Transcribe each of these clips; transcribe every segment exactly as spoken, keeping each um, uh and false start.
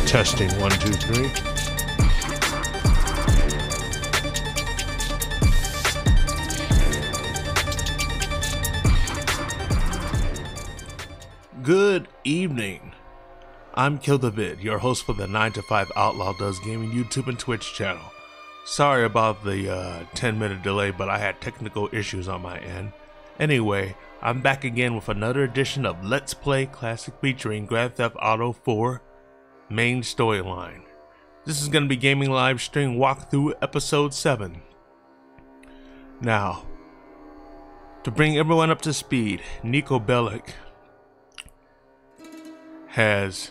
Testing one, two, three. Good evening. I'm Kill the Vid, your host for the nine to five Outlaw Does Gaming YouTube and Twitch channel. Sorry about the uh, ten minute delay, but I had technical issues on my end. Anyway, I'm back again with another edition of Let's Play Classic featuring Grand Theft Auto four main storyline. This is going to be Gaming Live Stream Walkthrough Episode seven. Now, to bring everyone up to speed, Niko Bellic has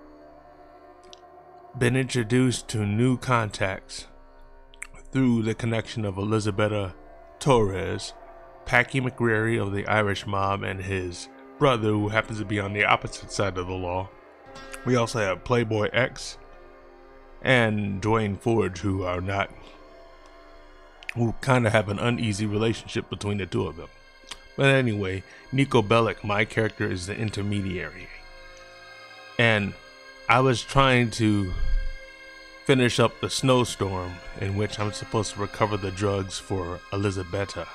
been introduced to new contacts through the connection of Elizabeth Torres, Packy McCreary of the Irish mob, and his brother, who happens to be on the opposite side of the law. We also have Playboy X and Dwayne Forge, who are not, who kind of have an uneasy relationship between the two of them. But anyway, Niko Bellic, my character, is the intermediary. And I was trying to finish up the snowstorm in which I'm supposed to recover the drugs for Elizabetta.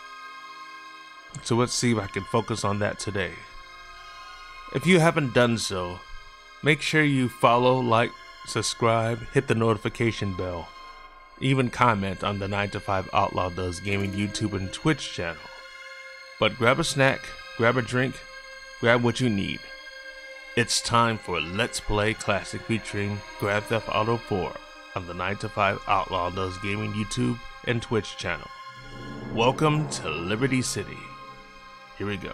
So let's see if I can focus on that today. If you haven't done so, make sure you follow, like, subscribe, hit the notification bell, even comment on the nine to five Outlaw Does Gaming YouTube and Twitch channel. But grab a snack, grab a drink, grab what you need. It's time for Let's Play Classic featuring Grand Theft Auto four on the nine to five Outlaw Does Gaming YouTube and Twitch channel. Welcome to Liberty City. Here we go.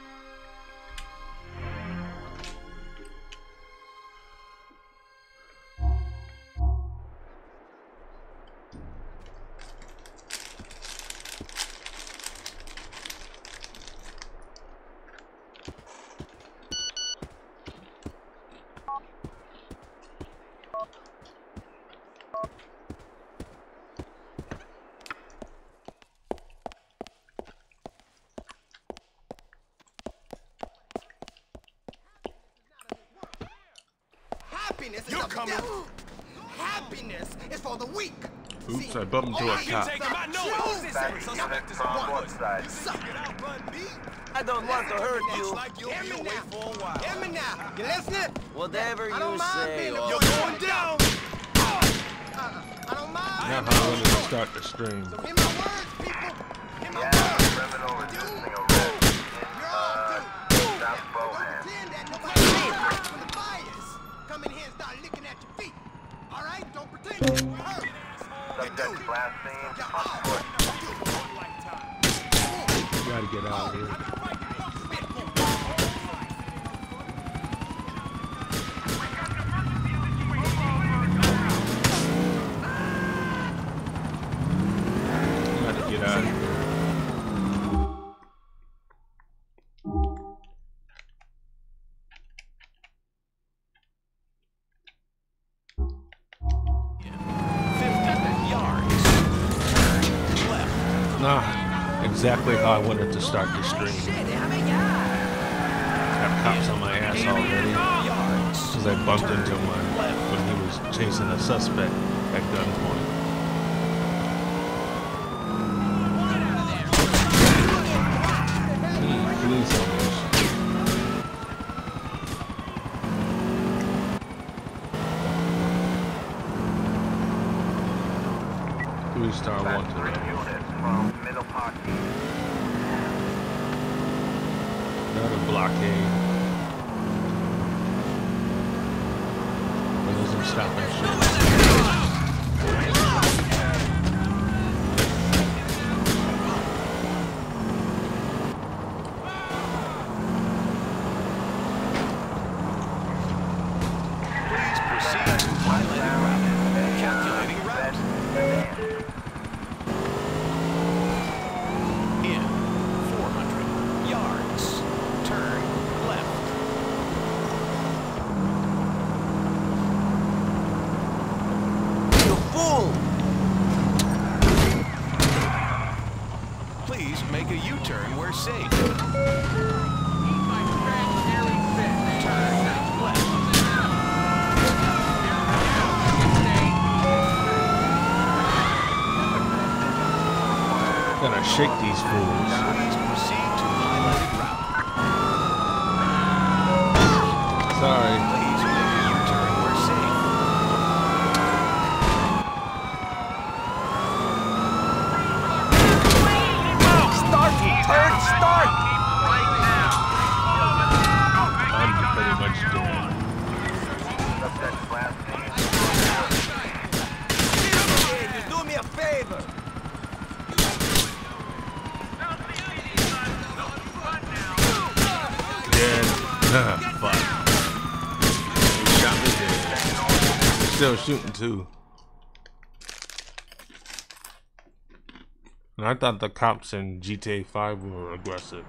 Happiness is a devil. Happiness is for the weak. Oops, I bumped into a cop. I don't want to hurt you. Hear me now. Hear me now. You listening? Whatever I don't you mind say. being a Oh. You're going down. Uh-uh. I don't mind. Now how I'm gonna start the stream. So hear my words, people. Hear my Yeah, words. criminal resisting You're arrest in all uh, due. South Don't Bohan. pretend that nobody knows when the fires. Come in here and start licking at your feet. All right? Don't pretend you hurt. Subject blaspheme Yeah, on oh, foot. You gotta get out of here. You gotta get out of here. Nah, exactly how I wanted to start the stream. Have cops on my ass already because I bumped into him when he was chasing a suspect at gunpoint. Hmm, police officers. Three star one to Three them. units from Middle Park East. Another blockade. But doesn't stop and shit. Please proceed to highlighted route. Calculating route. In four hundred yards, turn left. You fool! Please make a U-turn where safe. Turn left. Gotta shake these fools. Please proceed to highlighted route. Sorry. Please make a U-turn where safe. Start, you turd, start! I'm pretty much dead. Subject last seen. Hey, just do me a favor. Dead. Fuck. He shot me dead. They're still shooting too. And I thought the cops in G T A five were aggressive.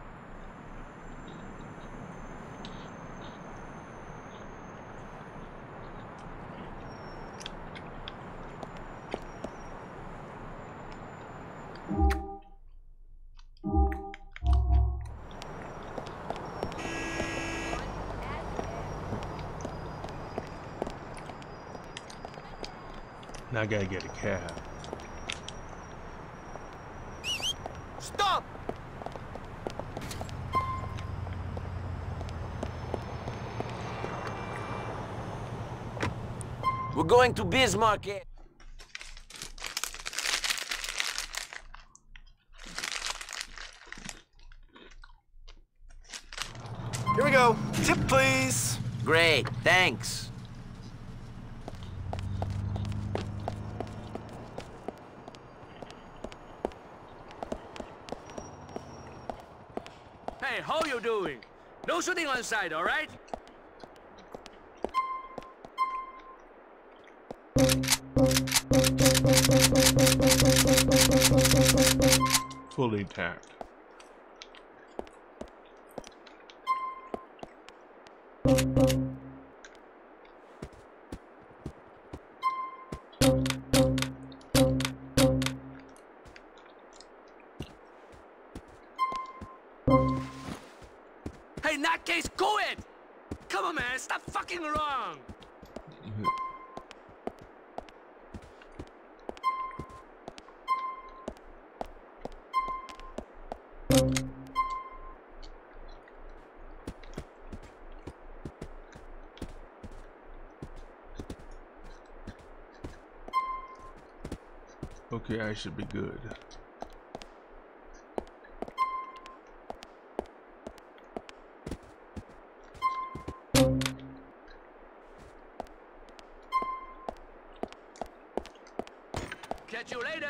Now I gotta get a cab. Stop! We're going to Bismarck. eh? Here we go. Tip, please. Great, thanks. Hey, how you doing? No shooting on side, all right? Fully intact. Hey, in that case, go it! Come on, man, stop fucking around! Okay, I should be good. Catch you later!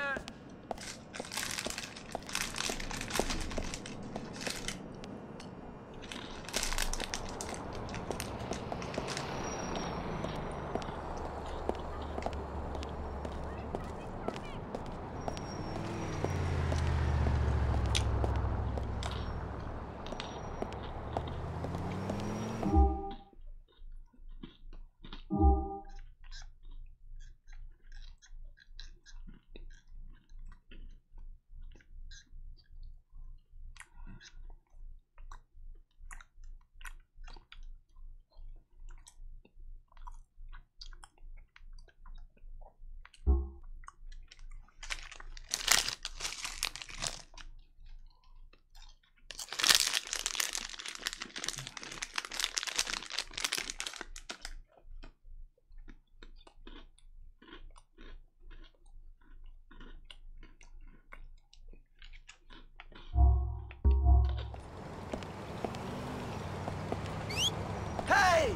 Hey!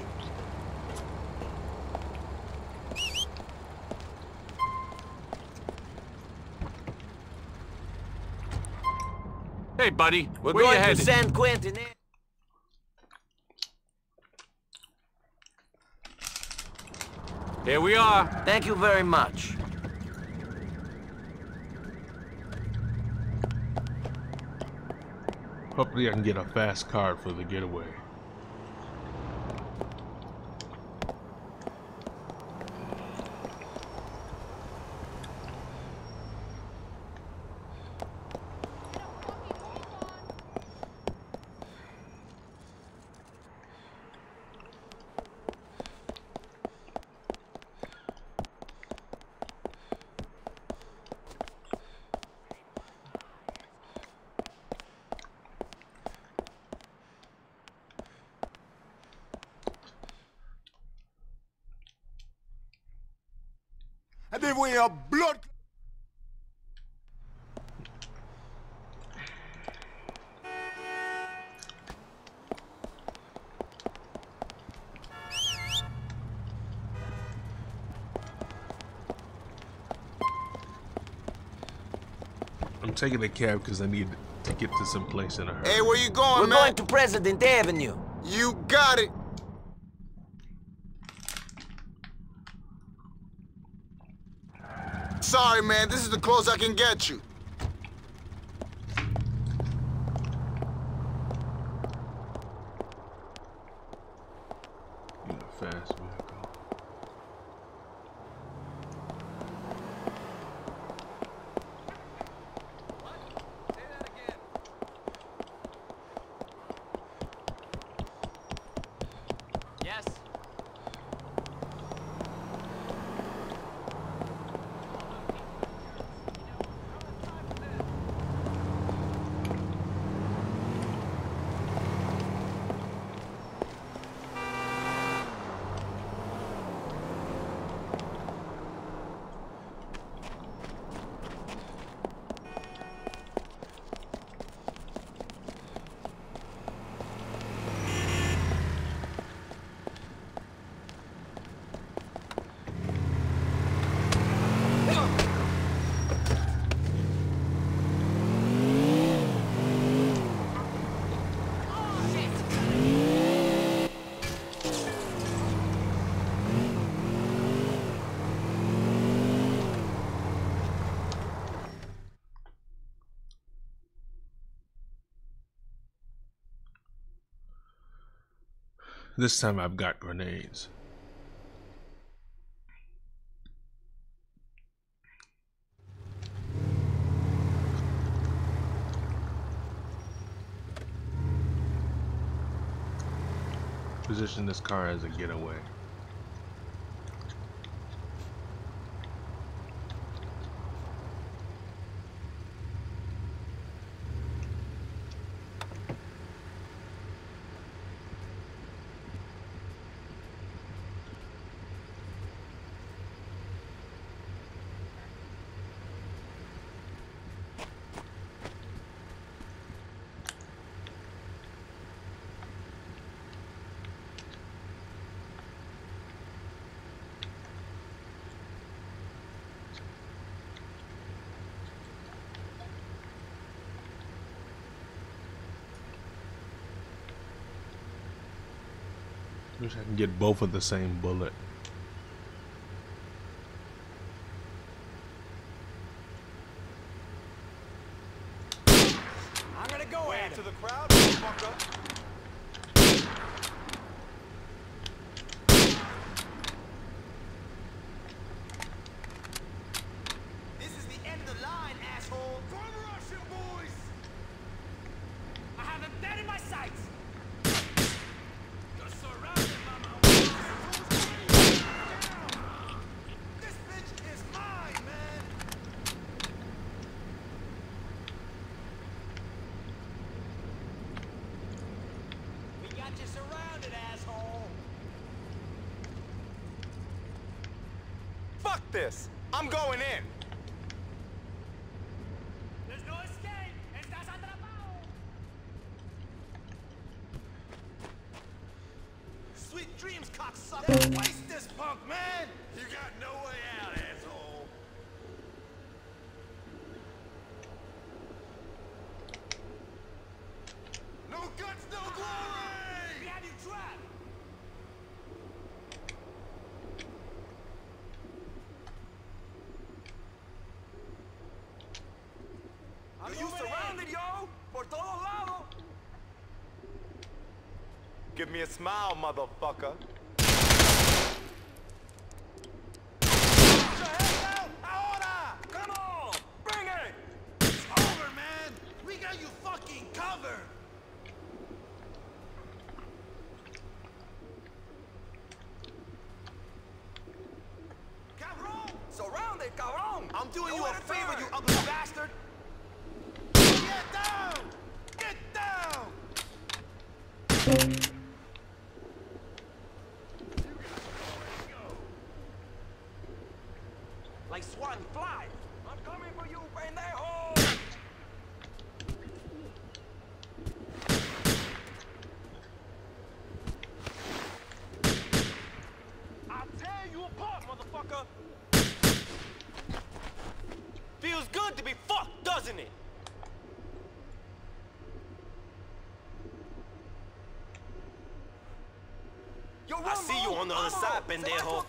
Hey, buddy, We're where you going to headed? San Quentin. eh? Here we are. Thank you very much. Hopefully I can get a fast card for the getaway. Te voy a blood. I'm taking a cab because I need to get to some place in a hurry. Hey, where you going, We're man? going to President Avenue. You got it. Sorry, man. This is the closest I can get you. You know, fast vehicle. Yes. This time I've got grenades. Position this car as a getaway. Wish I can get both of the same bullet. I'm gonna go at to the crowd, motherfucker. This is the end of the line, asshole. From Russian, boys. I have him dead in my sights. You're surrounded, mama. This bitch is mine, man. We got you surrounded, asshole. Fuck this. I'm going in. There's no escape. Estás atrapado. Sweet dreams, cocksucker. Waste this punk, man. You got no way out, asshole. No guts, no glory. We have you trapped. Are you surrounded, yo? Por todos lados. Give me a smile, motherfucker. Put your head down, ahora! Come on, bring it! It's over, man. We got you fucking covered. Cabron! Surrounded, cabron! I'm doing you a favor, you ugly bastard. Get down! Get down! Like Yo, I see you on the other side, pendejo.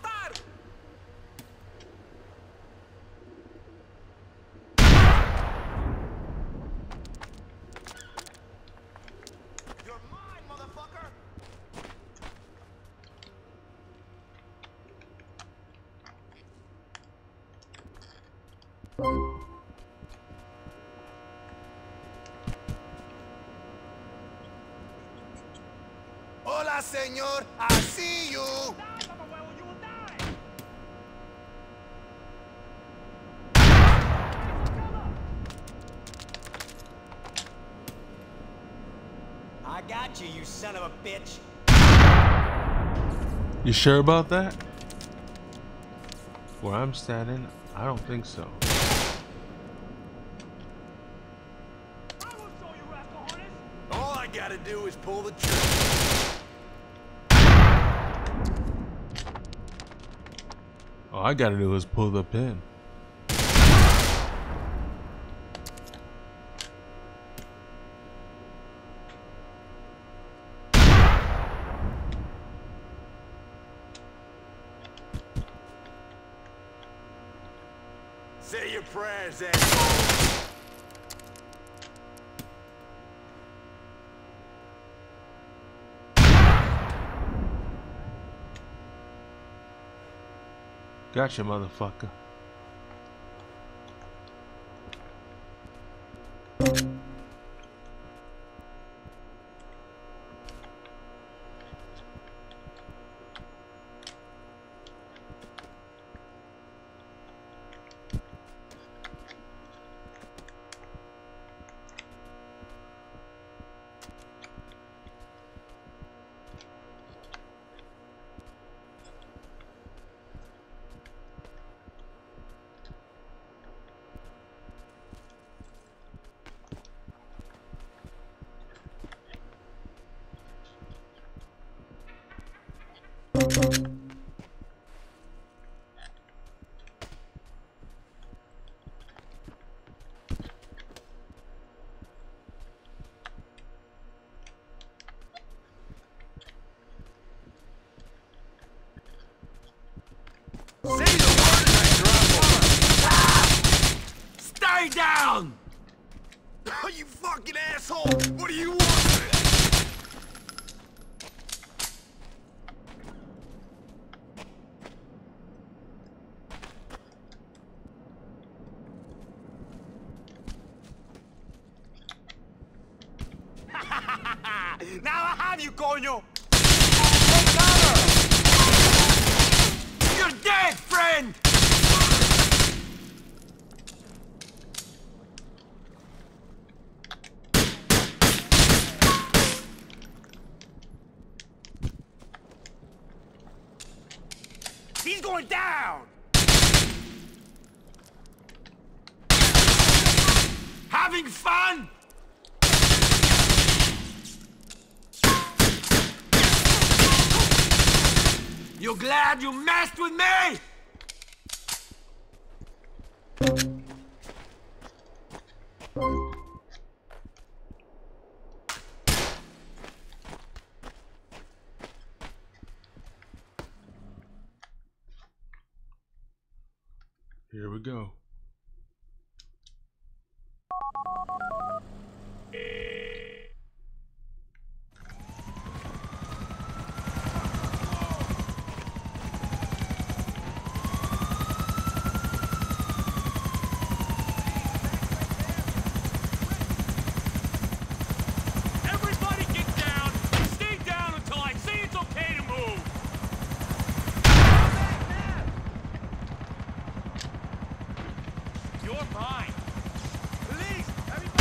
You're mine, motherfucker. Hola, señor. I see you. I got you, you son of a bitch. You sure about that? Where I'm standing, I don't think so. All I gotta do is pull the trigger. All I gotta do is pull the pin. Say your prayers, asshole. Gotcha, motherfucker. Say the word and I drop one. Stay down! You fucking asshole! What do you want? Now I have you, coño! You're dead, friend! He's going down! Having fun? You glad you messed with me? Here we go. Everybody get down. Stay down until I say it's okay to move. You're mine. Police!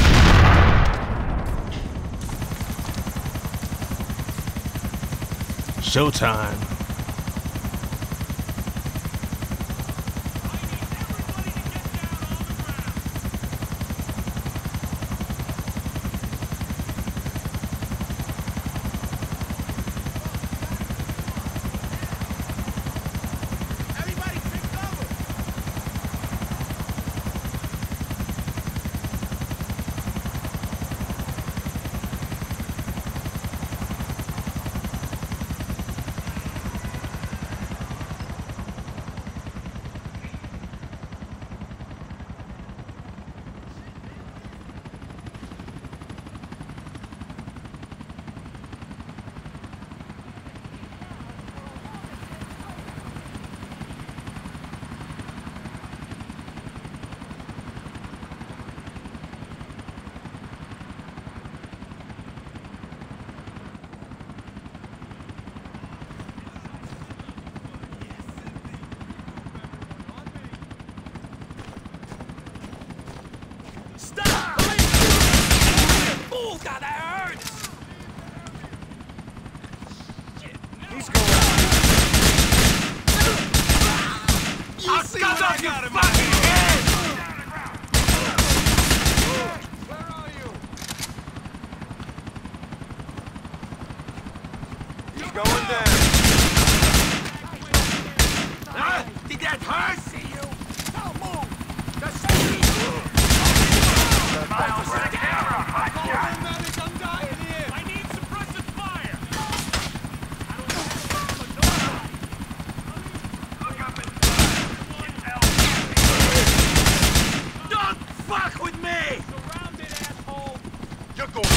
Showtime. Everybody take cover! He's going. I'll cut off your fucking head! Where are you? He's going down. Ah, did that hurt? See you. Now move. Just I'm dying here. I need suppressive fire! Don't fuck with me! Surrounded, asshole! You're going.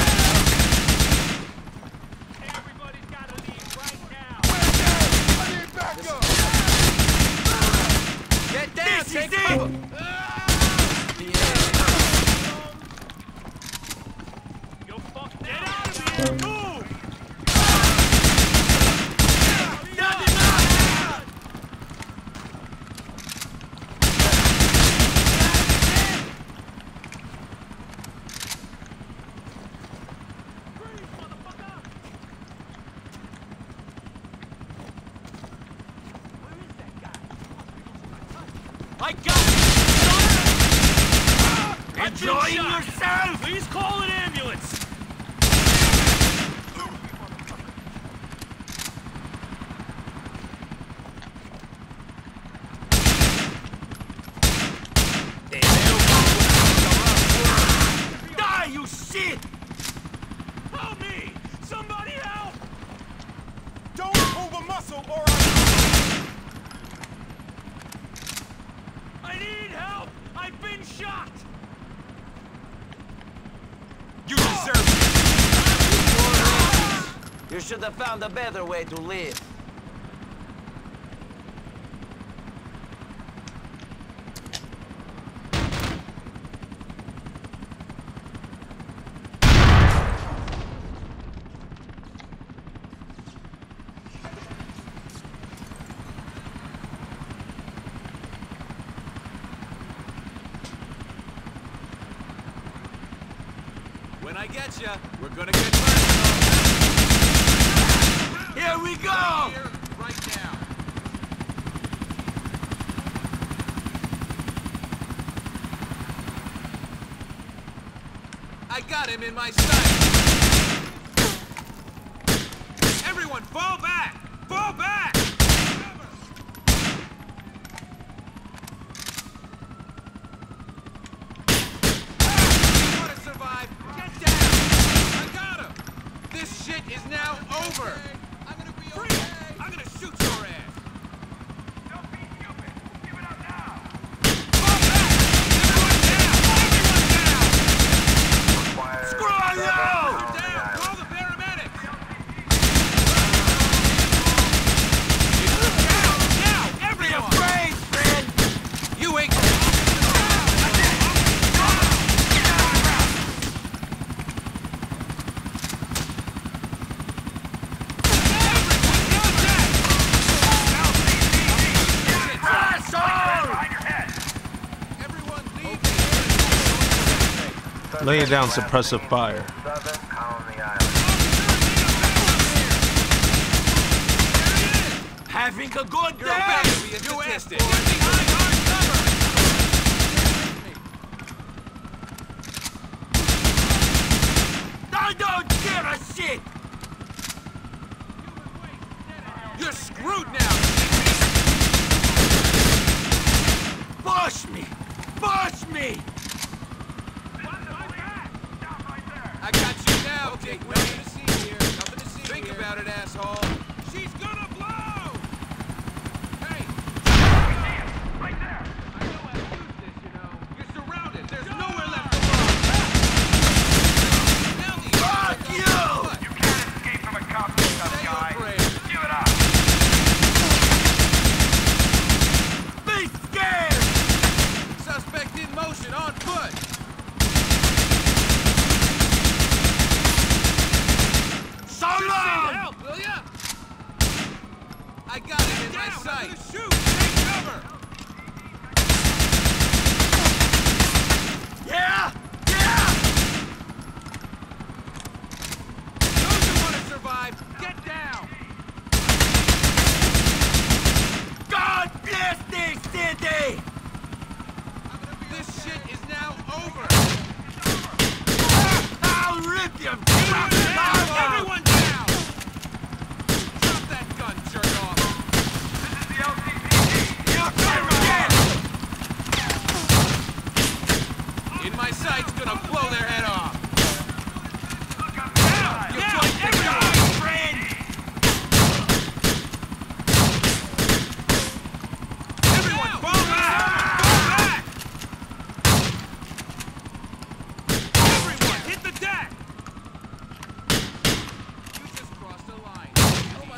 Everybody's gotta leave right now! I need backup. Get down, This take is it. cover! Yo, fuck, get out of here! Move! Not enough! I got it! Enjoying yourself? Please call an ambulance! Die, you shit! Help me! Somebody help! Don't move a muscle or I... I need help! I've been shot! You deserve it. You should have found a better way to live. When I get you, we're gonna get personal. Here we go! Here, right now. I got him in my sight. Everyone, fall back! Fall back! You want to survive? Get down! I got him! This shit is now over! I'm gonna be okay! I'm gonna shoot your ass! Don't be stupid! Give it up now! Fall back! Everyone down! Everyone down! Screw you! You're down! Call the paramedics! Down! Now! Be Everyone! afraid, friend! You ain't... Everyone leave the Laying down suppressive fire. Southern Colony Island. Having a good You're a day! bad be a statistic. Get behind hard cover! I don't give a shit! You're screwed now! Push me! Push me! I got you now, Dick. Nothing to see here. Nothing to see Think here. about it, asshole. She's gonna blow! Hey! Right there! I know how to use this, you know. You're surrounded. There's nowhere left to run. Now the Fuck you! You can't escape from a cop, tough Say your guy. prayers. Give it up. Be scared! Suspect in motion, on foot. So long! Help, will ya? I got him in my sight. Shoot! Take cover! Yeah! Yeah! Those who want to survive, get down!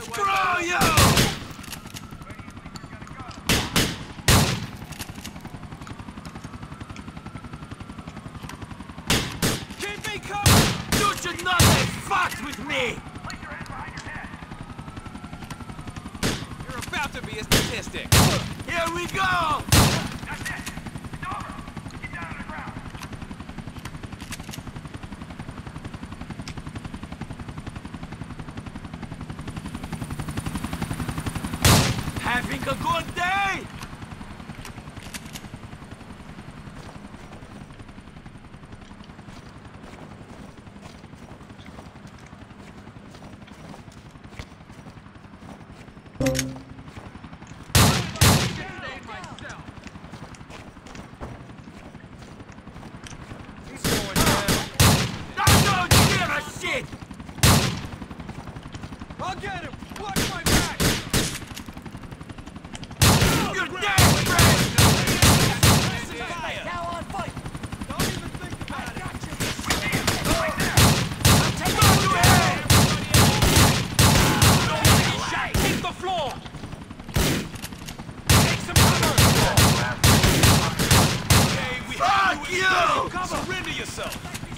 Screw you! Keep me covered! You should not have fucked with me! You're about to be a statistic. Here we go! That's it. It's over. Get down on the ground. Having a good day? I'll get him! Watch my back! You're dead, Fred! Now on fight! Don't even think about it! Got you! Shot! Take the floor! Take some cover! Okay, we Fuck you! cover. Surrender yourself!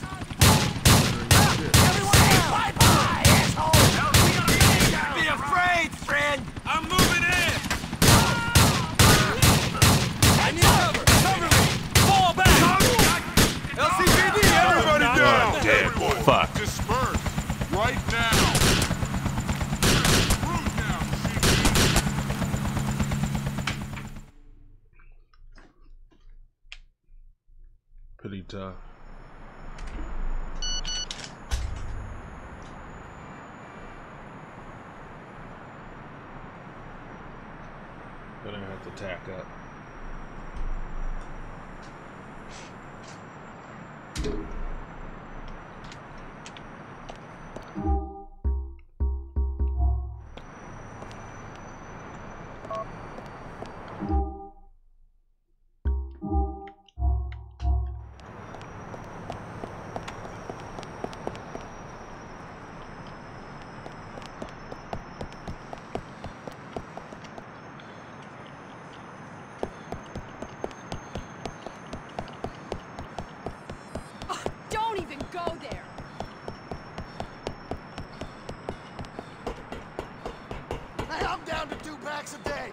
Everyone, bye-bye, asshole! Be afraid, friend! I'm moving in! I need cover! Cover me! Fall back! L C P D, everybody down! Dead. Fuck. Disperse right now. Move now, Pretty tough. Gonna have to tack up. Don't even go there! Hey, I'm down to two packs a day!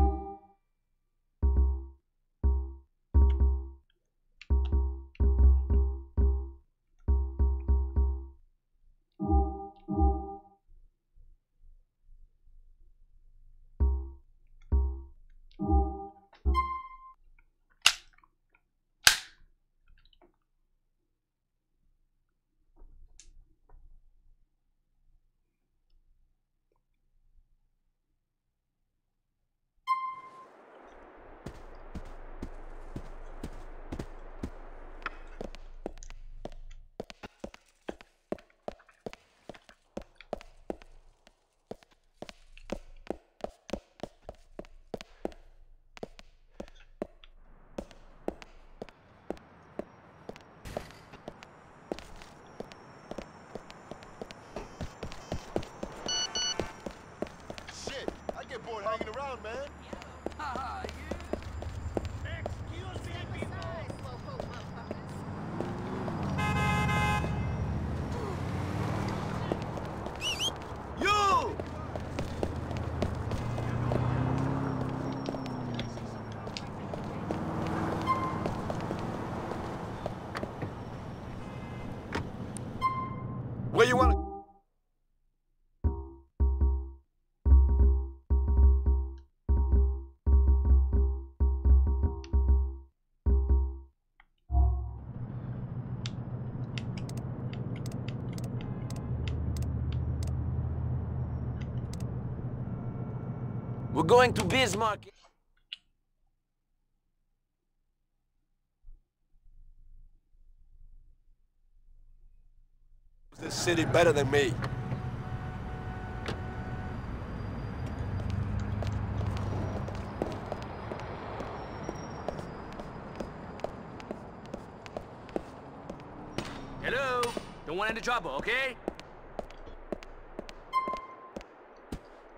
Shit, I get bored hanging around, man. Haha, You! Where you wanna... we're going to Bismarck. This city better than me. Hello? Don't want any trouble, okay?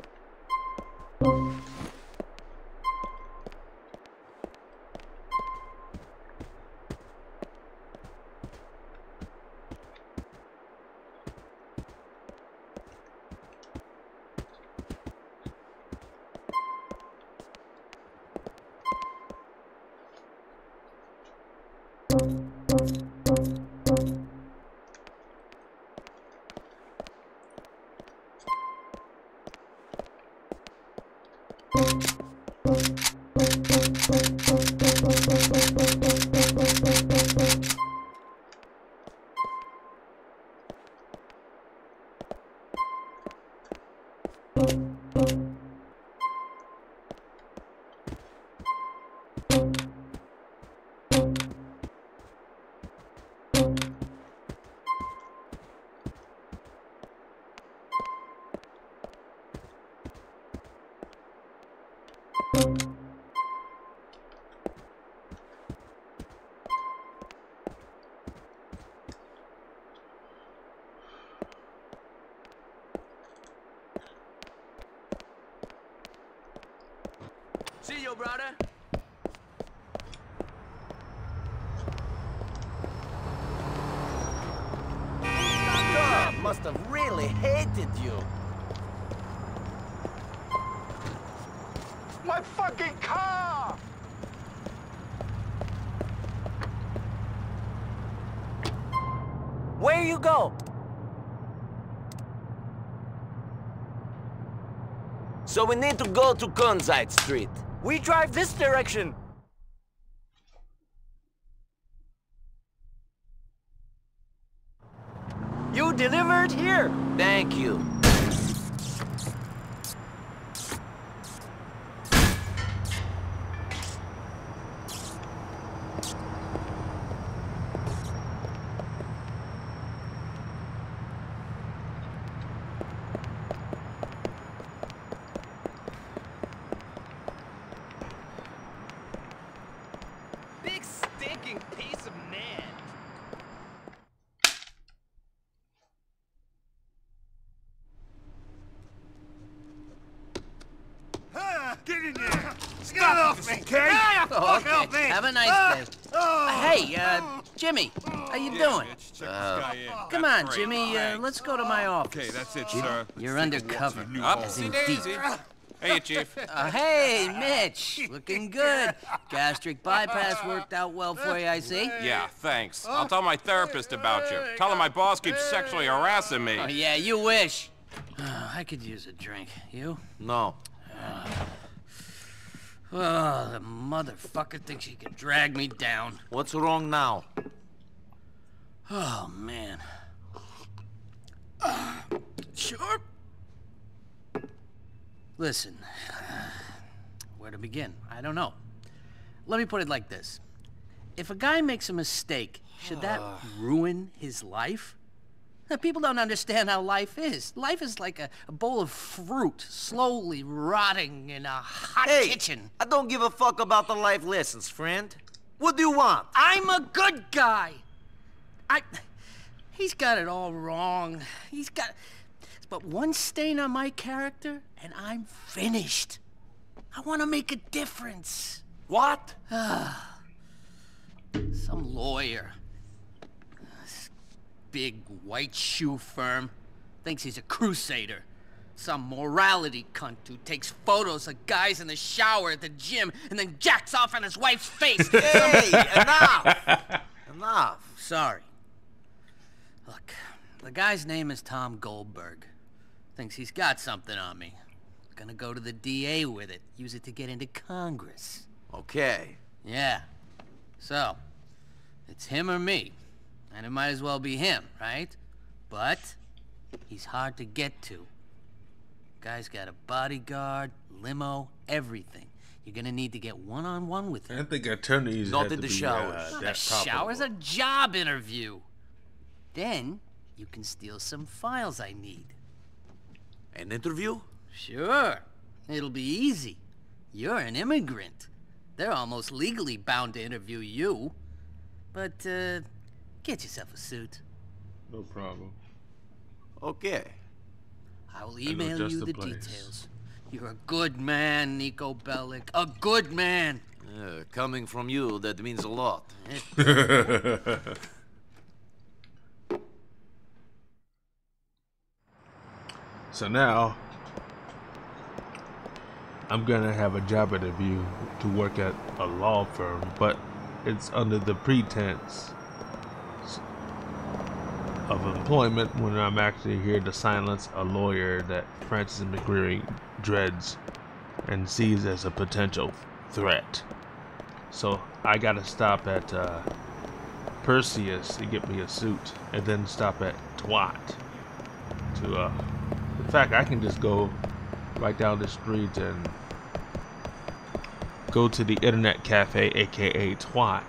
See you, brother. God must have really hated you. My fucking car! Where you go? So we need to go to Gunsight Street. We drive this direction. You delivered here. Thank you. Big stinking piece of man. Get in there! Get off me, okay? Oh, okay. Have a nice day. Uh, hey, uh, Jimmy, how you doing? Uh, Come on, Jimmy, uh, let's go to my office. Okay, that's it, sir. You're undercover. As in deep. Hey, Chief. Uh, hey, Mitch, looking good. Gastric bypass worked out well for you, I see. Yeah, thanks. I'll tell my therapist about you. Tell him my boss keeps sexually harassing me. Oh, yeah, you wish. I could use a drink. You? No. Oh, the motherfucker thinks he can drag me down. What's wrong now? Oh, man. Uh, sure. Listen, where to begin? I don't know. Let me put it like this. If a guy makes a mistake, should that ruin his life? People don't understand how life is. Life is like a, a bowl of fruit slowly rotting in a hot Hey, kitchen. I don't give a fuck about the life lessons, friend. What do you want? I'm a good guy. I... He's got it all wrong. He's got... But one stain on my character, and I'm finished. I want to make a difference. What? Some lawyer. This big white shoe firm. Thinks he's a crusader. Some morality cunt who takes photos of guys in the shower at the gym and then jacks off on his wife's face. Hey, enough! Enough. Sorry. Look, the guy's name is Tom Goldberg. Thinks he's got something on me. Gonna go to the D A with it. Use it to get into Congress. Okay. Yeah. So, it's him or me. And it might as well be him, right? But he's hard to get to. Guy's got a bodyguard, limo, everything. You're gonna need to get one-on-one with him. I think attorneys Not have in to the be, showers. Uh, Not that a shower's a probable. job interview. Then you can steal some files I need. An interview? Sure. It'll be easy. You're an immigrant. They're almost legally bound to interview you. But, uh, get yourself a suit. No problem. Okay. I will email just you the the place. details. You're a good man, Niko Bellic. A good man. Uh, coming from you, that means a lot. So now, I'm gonna have a job interview to work at a law firm, but it's under the pretense of employment when I'm actually here to silence a lawyer that Francis McGreary dreads and sees as a potential threat. So I gotta stop at uh, Perseus to get me a suit, and then stop at Twat to uh, in fact, I can just go right down the street and go to the internet cafe, aka Twat,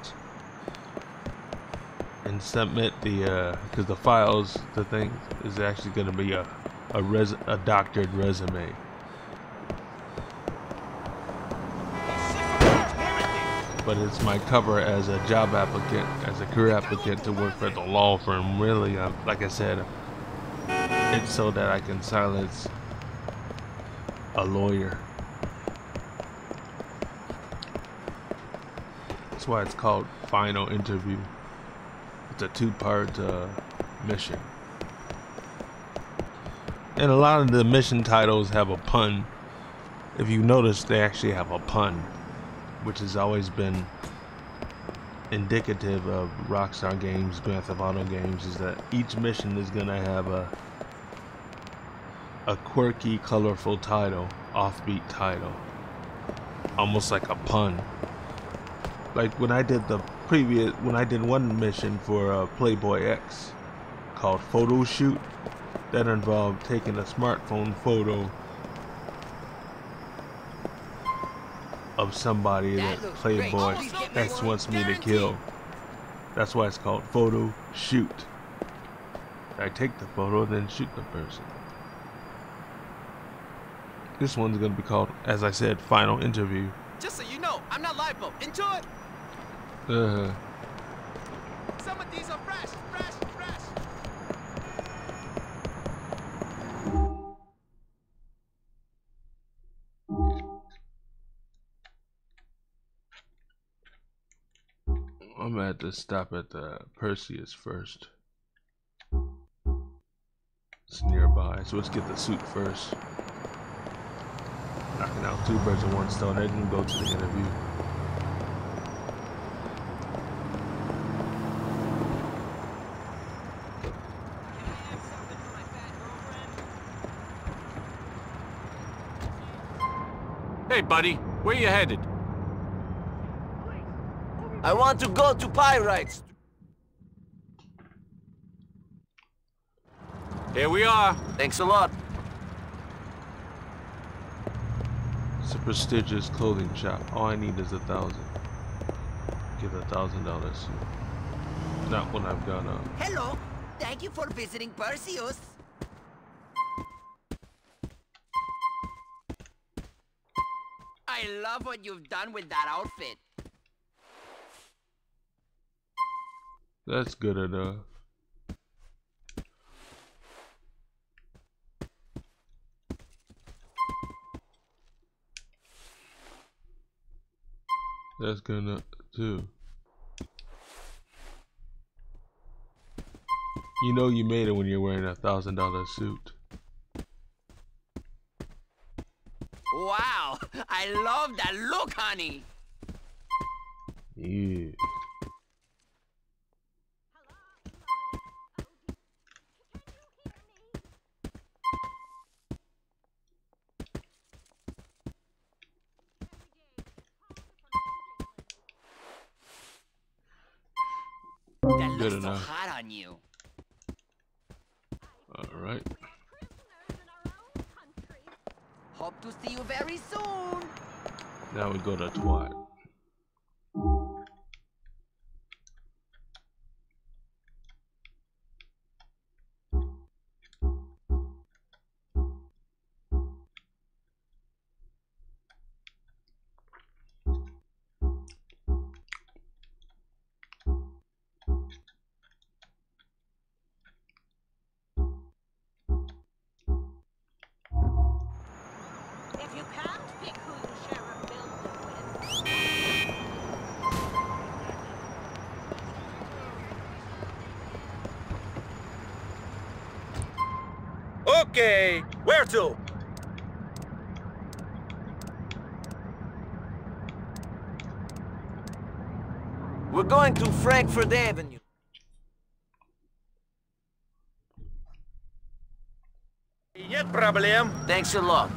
and submit the, uh, because the files, the thing is actually going to be a a, res a doctored resume. But it's my cover as a job applicant, as a career applicant to work for the law firm. Really, uh, like I said, it's so that I can silence a lawyer. That's why it's called Final Interview. It's a two-part uh, mission. And a lot of the mission titles have a pun. If you notice, they actually have a pun, which has always been indicative of Rockstar Games, Grand Theft Auto games, is that each mission is going to have a a quirky, colorful title, offbeat title, almost like a pun. Like when I did the previous, when I did one mission for uh, Playboy X called Photo Shoot, that involved taking a smartphone photo of somebody that Playboy X wants me to kill. That's why it's called Photo Shoot. I take the photo and then shoot the person. This one's gonna be called, as I said, Final Interview. Just so you know, I'm not liable. Into it. Uh. Some of these are fresh, fresh, fresh. I'm gonna have to stop at the Perseus first. It's nearby, so let's get the suit first. Knocking out two birds with one stone. I didn't go to the interview. Hey, buddy, where you headed? I want to go to Pirates. Here we are. Thanks a lot. It's a prestigious clothing shop. All I need is a thousand. Give a thousand dollars. Not when I've got a. Hello. Thank you for visiting Perseus. I love what you've done with that outfit. That's good enough. That's good enough too. You know you made it when you're wearing a thousand dollar suit. Wow, I love that look, honey. Yeah. That Good looks so enough. hot on you. All right. Hope to see you very soon. Now we go to Twat. If Okay, where to? We're going to Frankfurt Avenue. Нет проблем. Thanks a lot.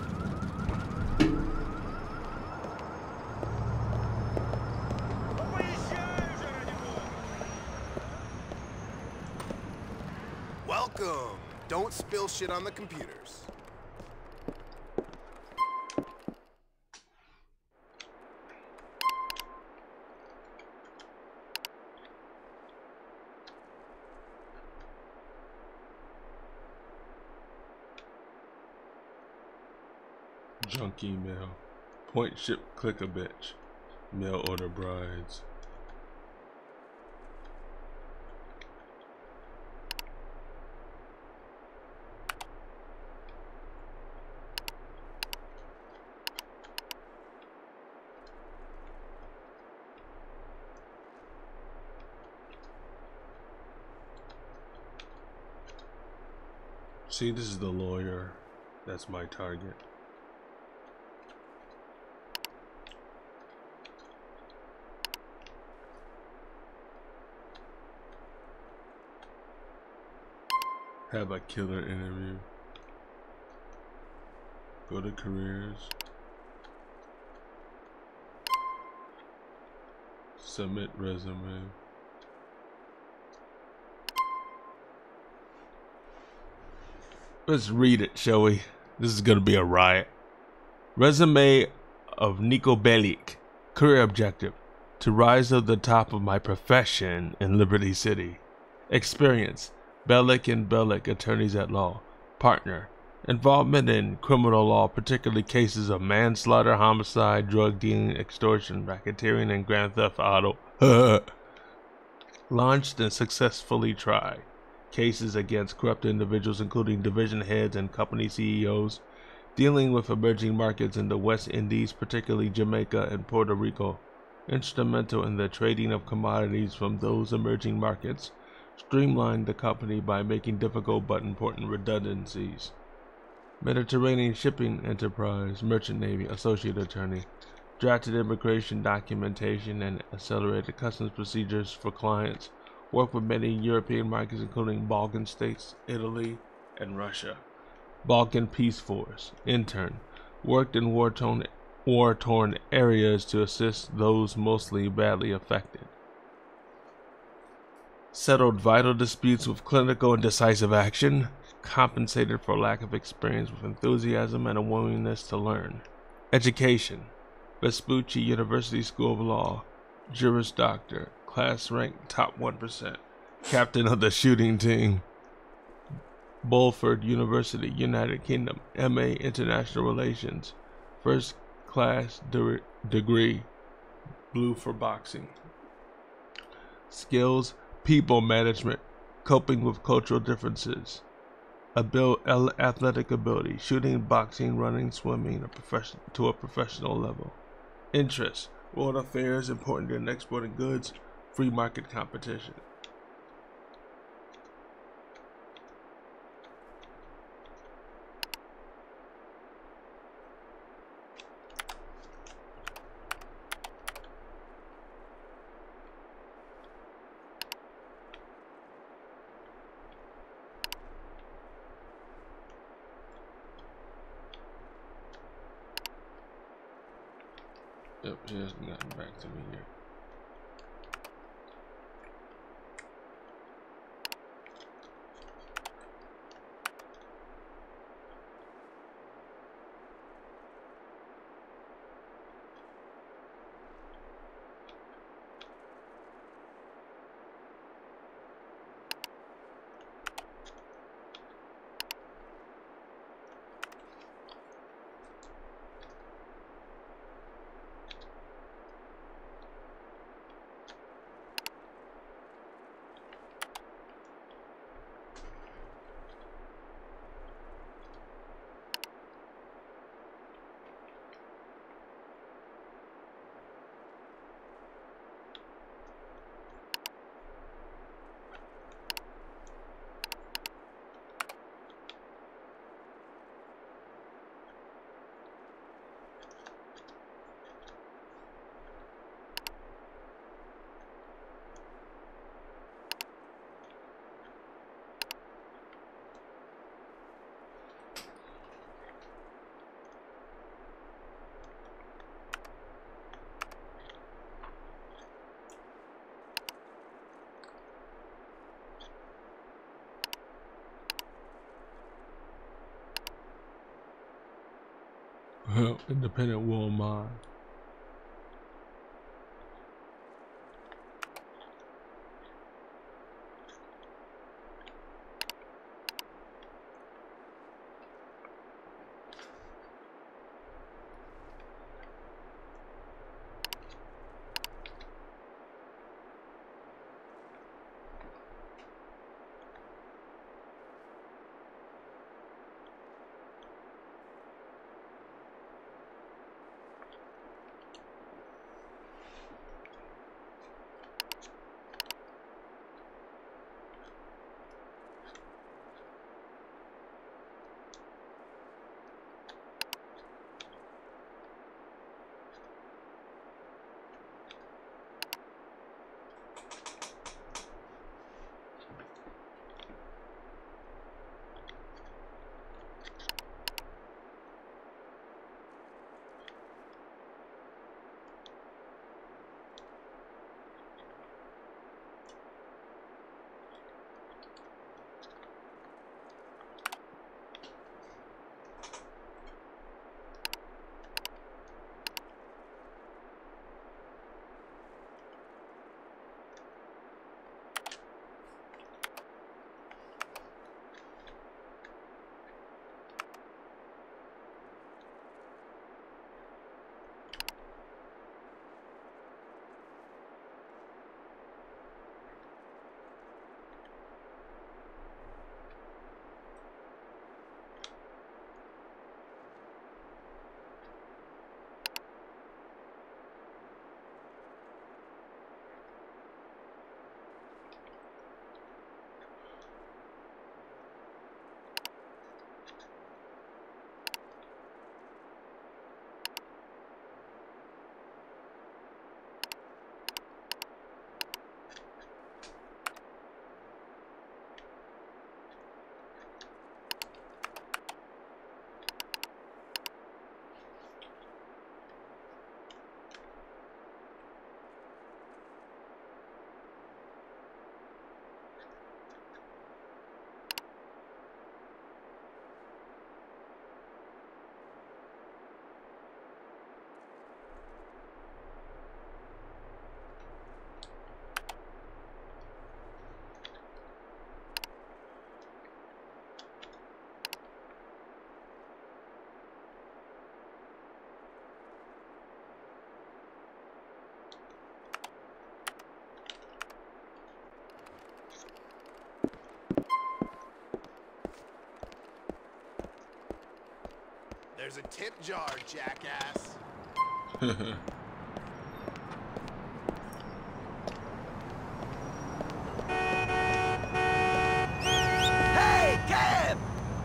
Welcome. Don't spill shit on the computers. Junk email. Point ship click a bitch. Mail order brides. See, this is the lawyer. That's my target. Have a killer interview. Go to careers. Submit resume. Let's read it, shall we? This is gonna be a riot. Resume of Niko Bellic. Career objective: to rise to the top of my profession in Liberty City. Experience: Bellic and Bellic, attorneys at law. Partner: involvement in criminal law, particularly cases of manslaughter, homicide, drug dealing, extortion, racketeering, and grand theft auto. Launched and successfully tried cases against corrupt individuals, including division heads and company C E Os, dealing with emerging markets in the West Indies, particularly Jamaica and Puerto Rico. Instrumental in the trading of commodities from those emerging markets. Streamlined the company by making difficult but important redundancies. Mediterranean shipping enterprise, merchant navy, associate attorney. Drafted immigration documentation and accelerated customs procedures for clients. Worked with many European markets, including Balkan states, Italy, and Russia. Balkan Peace Force, intern. Worked in war-torn war-torn areas to assist those mostly badly affected. Settled vital disputes with clinical and decisive action. Compensated for lack of experience with enthusiasm and a willingness to learn. Education: Vespucci University School of Law. Juris Doctor. Class rank top one percent. Captain of the shooting team. Bulford University, United Kingdom. M A International Relations. First class de degree. Blue for boxing. Skills: people management, coping with cultural differences, Abil athletic ability, shooting, boxing, running, swimming a profession to a professional level. Interests: world affairs, important in exporting goods, free market competition. Yep, he hasn't gotten back to me yet. Independent will mind. There's a tip jar, jackass. Hey, cab!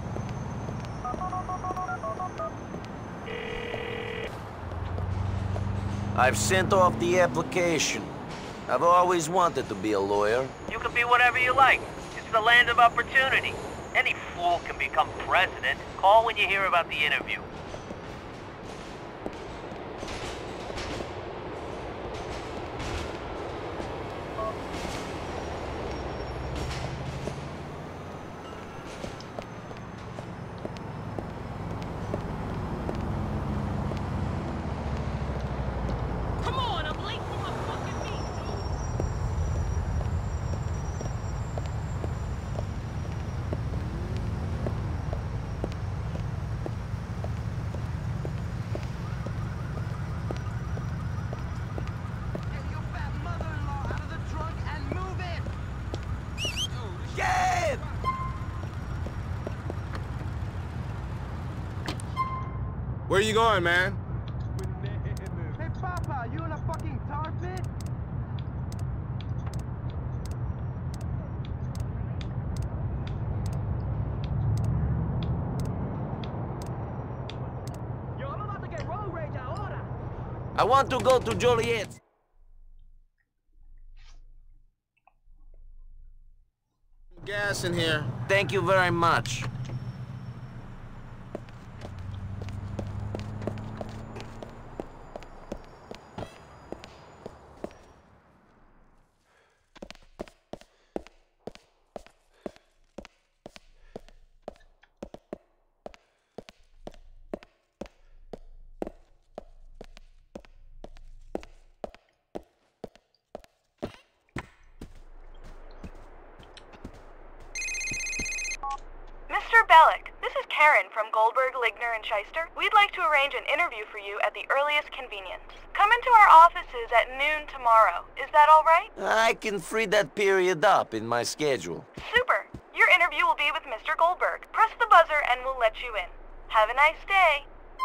I've sent off the application. I've always wanted to be a lawyer. You can be whatever you like. It's the land of opportunity. Any fool can become president. Call when you hear about the interview. Come on, I'm late for my fucking meet, dude. Get your fat mother-in-law out of the trunk and move it! Cab! Where you going, man? Hey, Papa, you in a fucking tar pit? Yo, I'm about to get road rage ahora. I want to go to Joliet's. Gas in here. Thank you very much. from Goldberg, Ligner, and Shyster. We'd like to arrange an interview for you at the earliest convenience. Come into our offices at noon tomorrow. Is that all right? I can free that period up in my schedule. Super. Your interview will be with Mister Goldberg. Press the buzzer and we'll let you in. Have a nice day.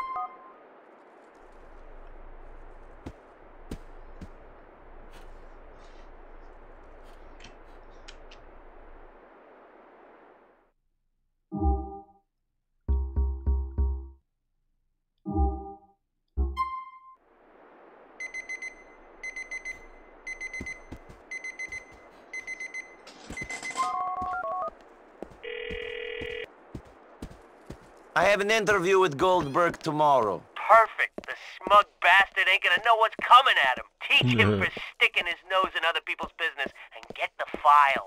I have an interview with Goldberg tomorrow. Perfect. The smug bastard ain't gonna know what's coming at him. Teach him for sticking his nose in other people's business and get the files.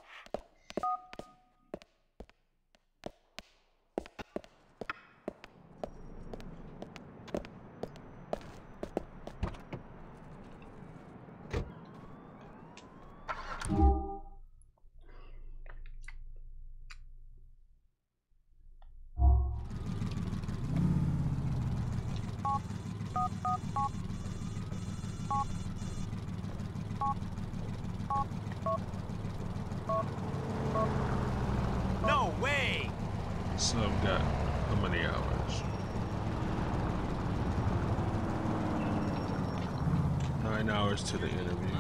No way! So I've got how many hours? Nine hours to the interview.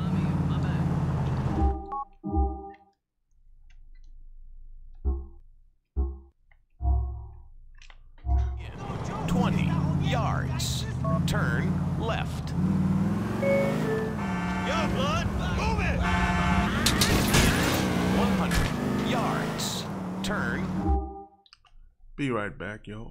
twenty yards. Turn left. Yo, bud, move it! one hundred yards. Turn. Be right back, yo.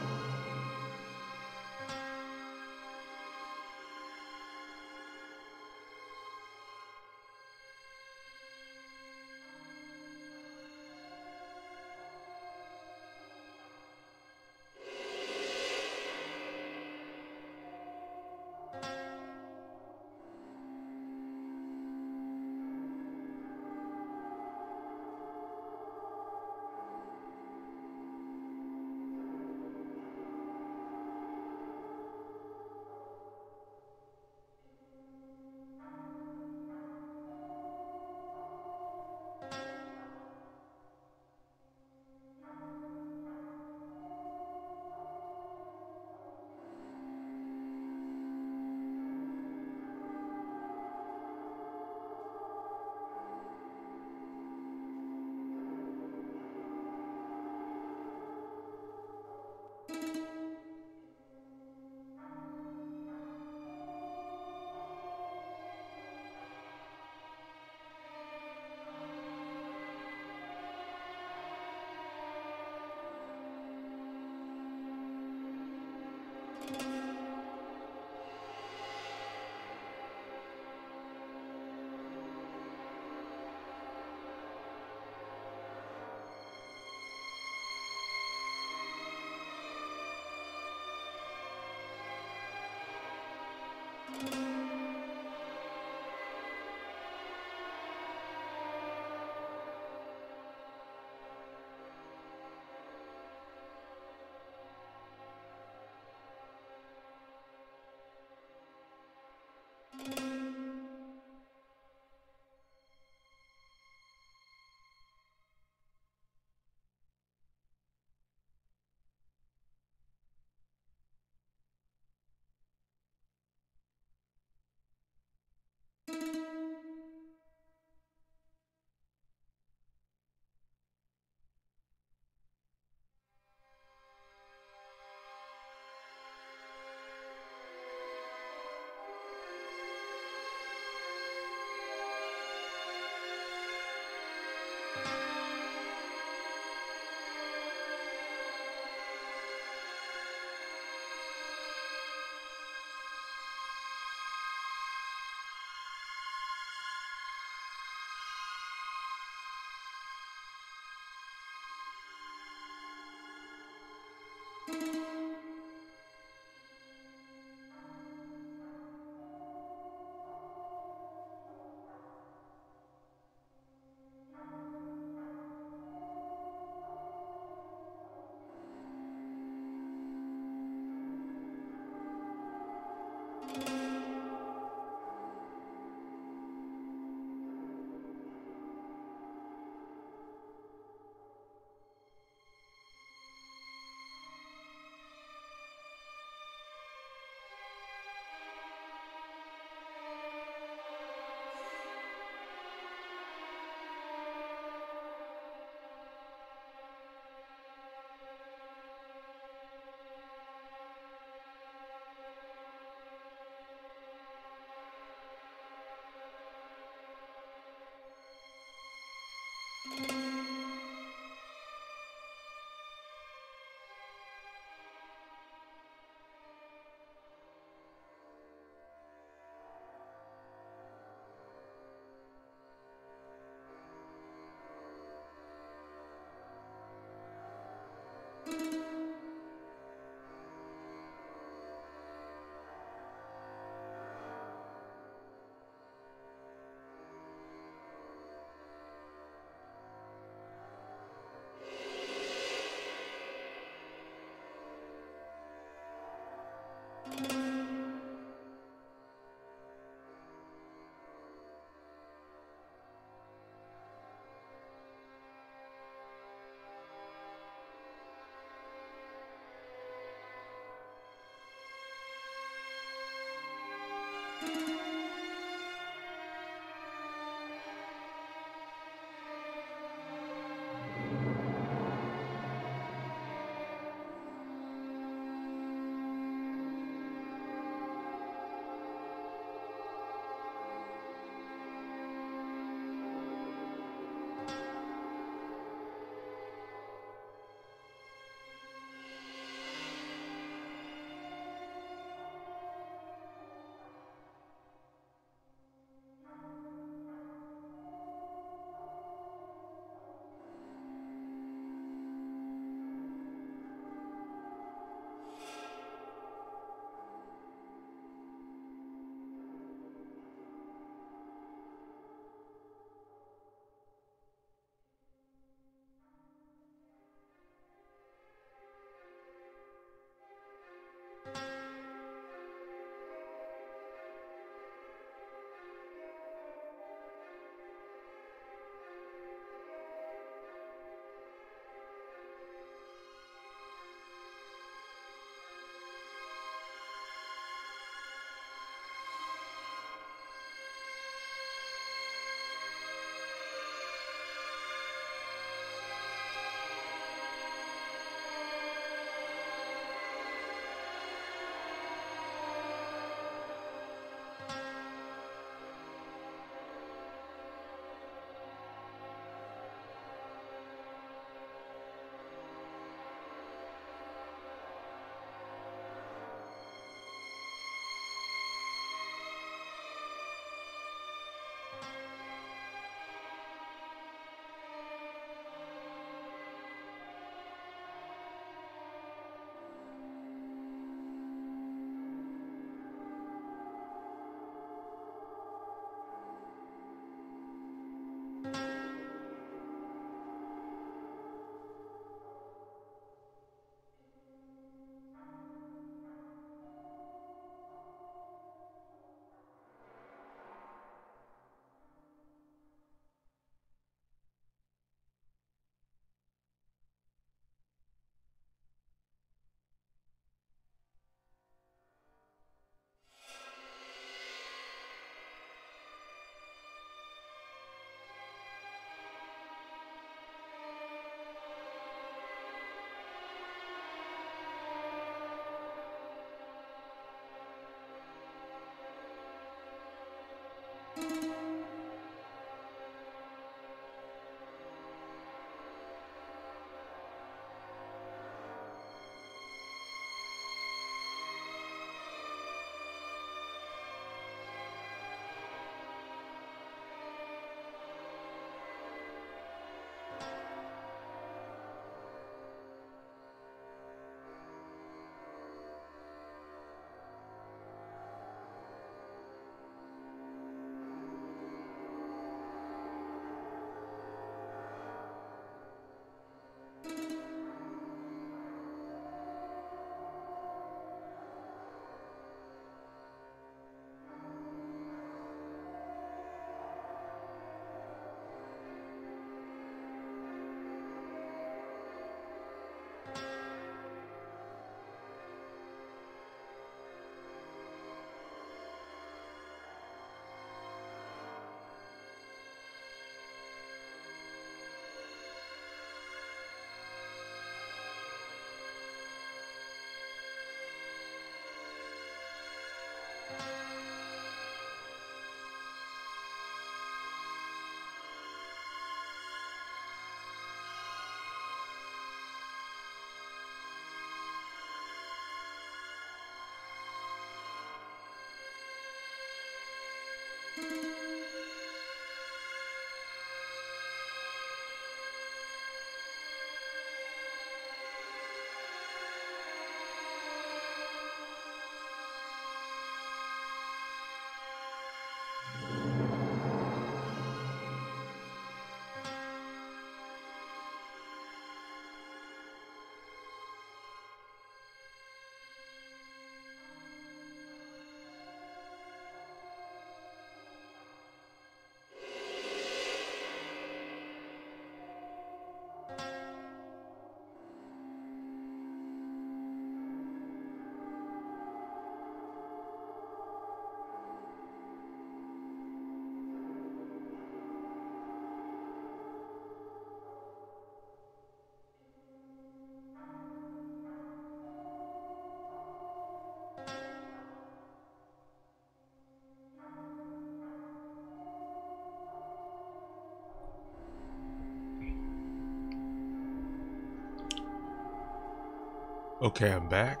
Okay, I'm back.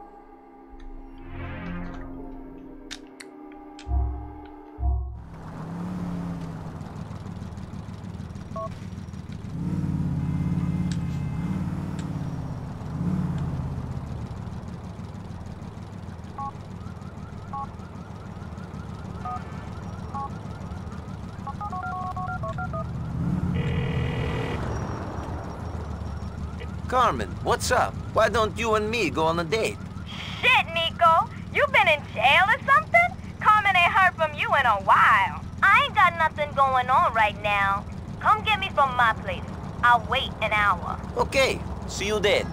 Carmen, what's up? Why don't you and me go on a date? Shit, Niko! You been in jail or something? Carmen ain't heard from you in a while. I ain't got nothing going on right now. Come get me from my place. I'll wait an hour. Okay, see you then.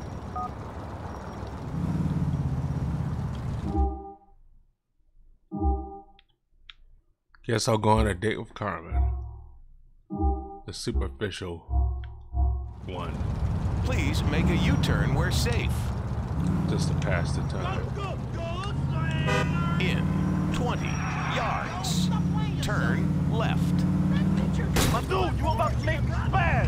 Guess I'll go on a date with Carmen. The superficial one. Please make a U-turn where safe. Just to pass the time. In twenty yards. Turn left. My dude, you about to make me spaz.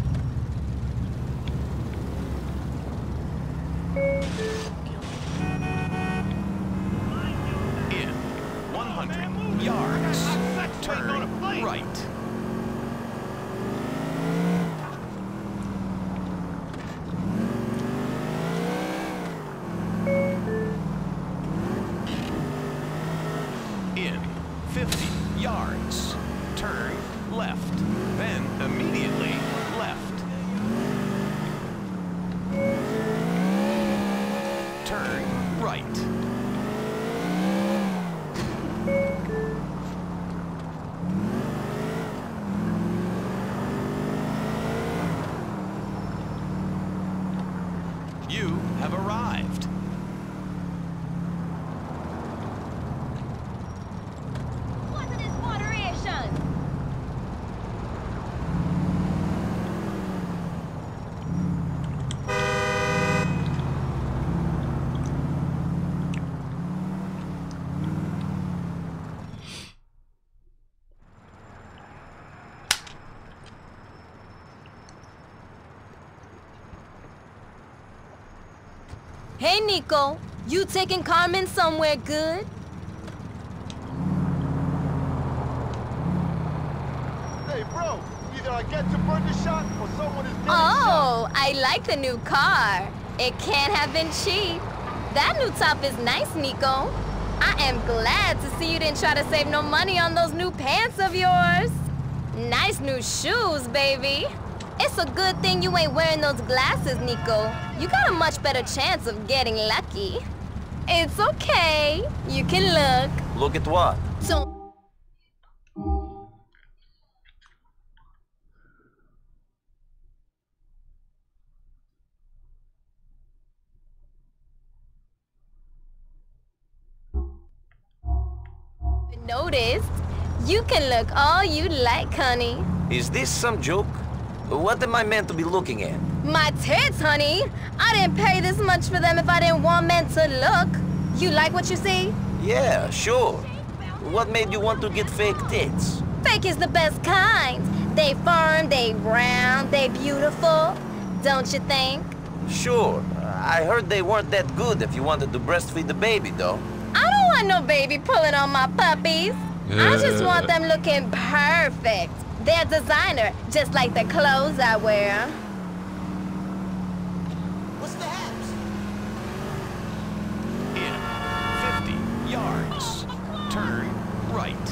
In one hundred yards. Turn right. In fifty yards, turn left, then immediately left. Turn right. You have arrived. Hey, Niko. You taking Carmen somewhere good? Hey, bro. Either I get to burn the shot or someone is getting Oh, shot. I like the new car. It can't have been cheap. That new top is nice, Niko. I am glad to see you didn't try to save no money on those new pants of yours. Nice new shoes, baby. It's a good thing you ain't wearing those glasses, Niko. You got a much better chance of getting lucky. It's okay. You can look. Look at what? So noticed. You can look all you like, honey. Is this some joke? What am I meant to be looking at? My tits, honey. I didn't pay this much for them if I didn't want men to look. You like what you see? Yeah, sure. What made you want to get fake tits? Fake is the best kind. They firm, they round, they beautiful. Don't you think? Sure. I heard they weren't that good if you wanted to breastfeed the baby, though. I don't want no baby pulling on my puppies. I just want them looking perfect. They're designer, just like the clothes I wear. What's the haps? In fifty yards, turn right.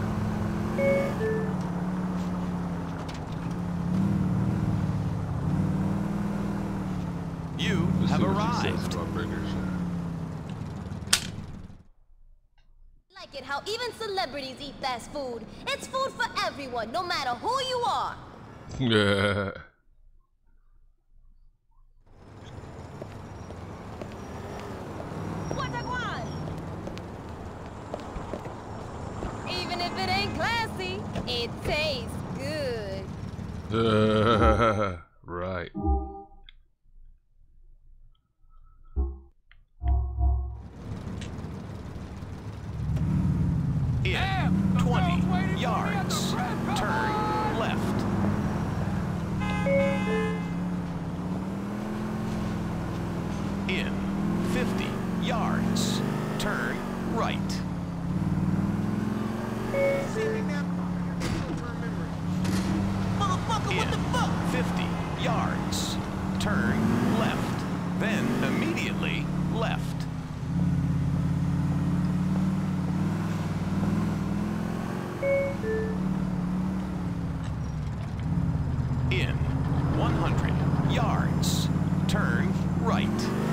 You have arrived. Like it how even celebrities eat fast food. It's food for everyone, no matter who you are. Yeah. Even if it ain't classy, it tastes good. Uh, right. In twenty yards, turn left. yards. Turn right. Motherfucker, what the fuck? fifty yards. Turn left. Then immediately left. In one hundred yards. Turn right.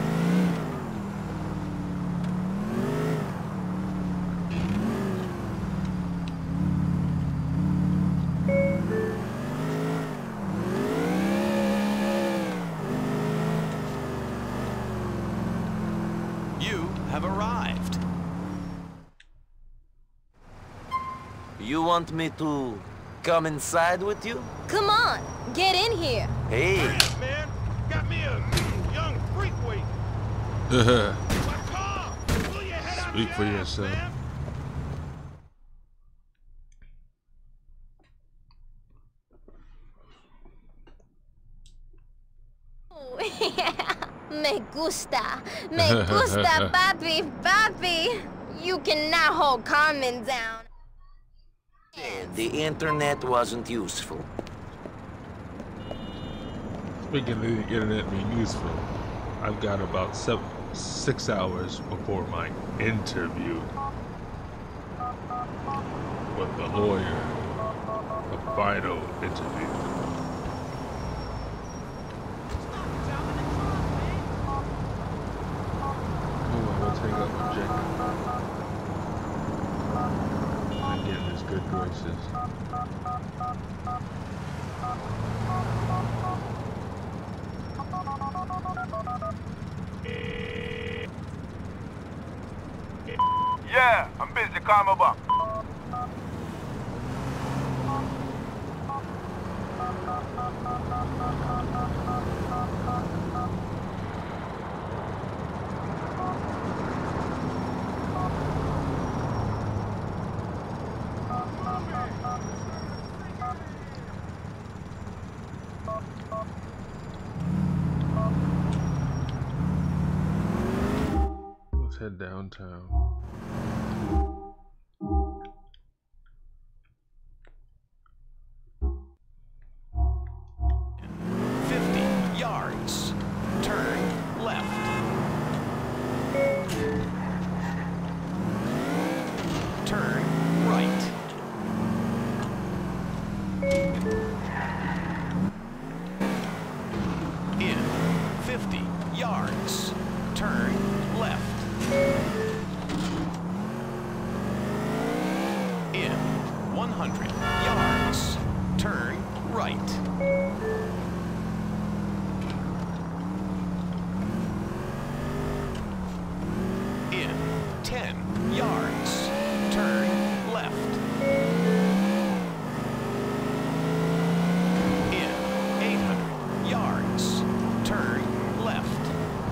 You have arrived. You want me to come inside with you? Come on, get in here. Hey. Damn, man. Got me a young freak waiting. Speak for yourself. Me gusta, me gusta, papi, papi. You cannot hold Carmen down. The internet wasn't useful. Speaking of the internet being useful, I've got about seven, six hours before my interview with the lawyer, a final interview. Let's hang up with Jacob. And get in his good graces. Yeah, I'm busy. Call me back. Let's head downtown. fifty yards. Turn left. Turn right. In fifty yards. Turn left. In one hundred yards. Turn right. In ten yards. Turn left. In eight hundred yards. Turn left.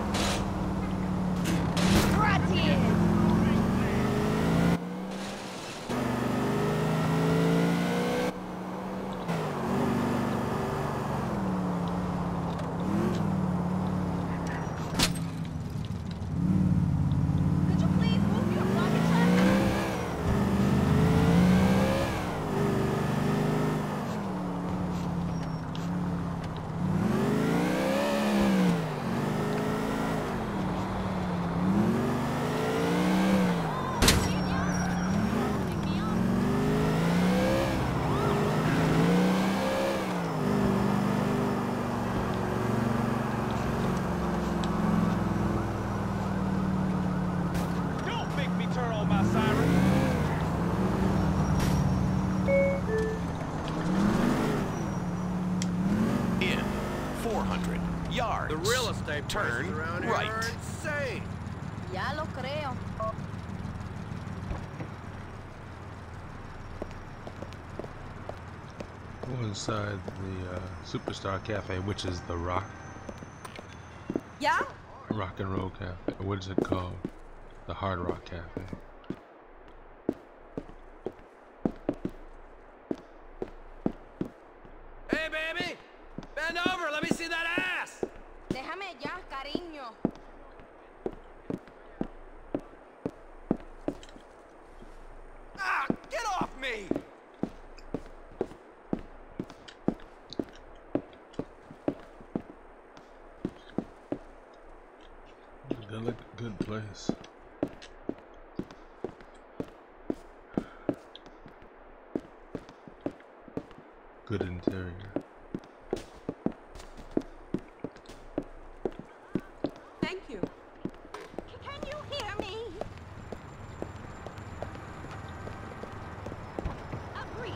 Yards. The real estate turn around here right. are insane. Ya lo creo. Go inside the uh, Superstar Cafe, which is the Rock. Yeah? Rock and Roll Cafe. What is it called? The Hard Rock Cafe. Hey, baby! Bend over, let me see that ass! Déjame ya, cariño. Good interior. Thank you. Can you hear me? Agreed.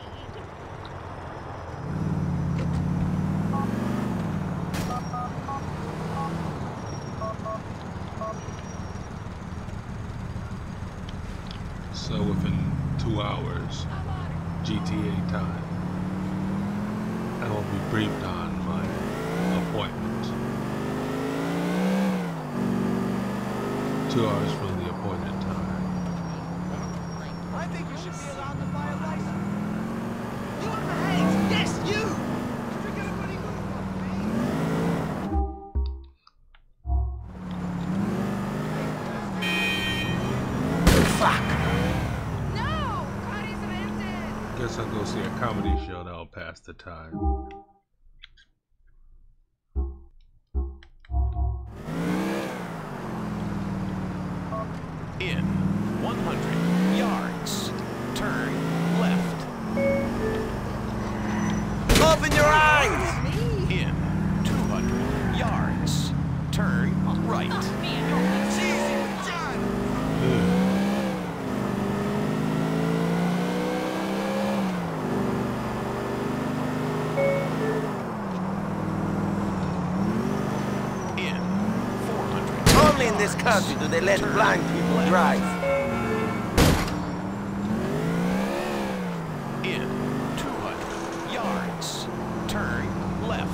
So within two hours, G T A time, I will be briefed on my appointment. Two hours from the appointed time. I think you should be allowed to buy a license. You want the haze? Yes, you! Forget about it. Fuck! No! Guess I'll go see a comedy show that'll pass the time. In one hundred yards, turn left. Open your eyes! In two hundred yards, turn right. Only in this country do they let blind people drive. In two hundred yards, turn left.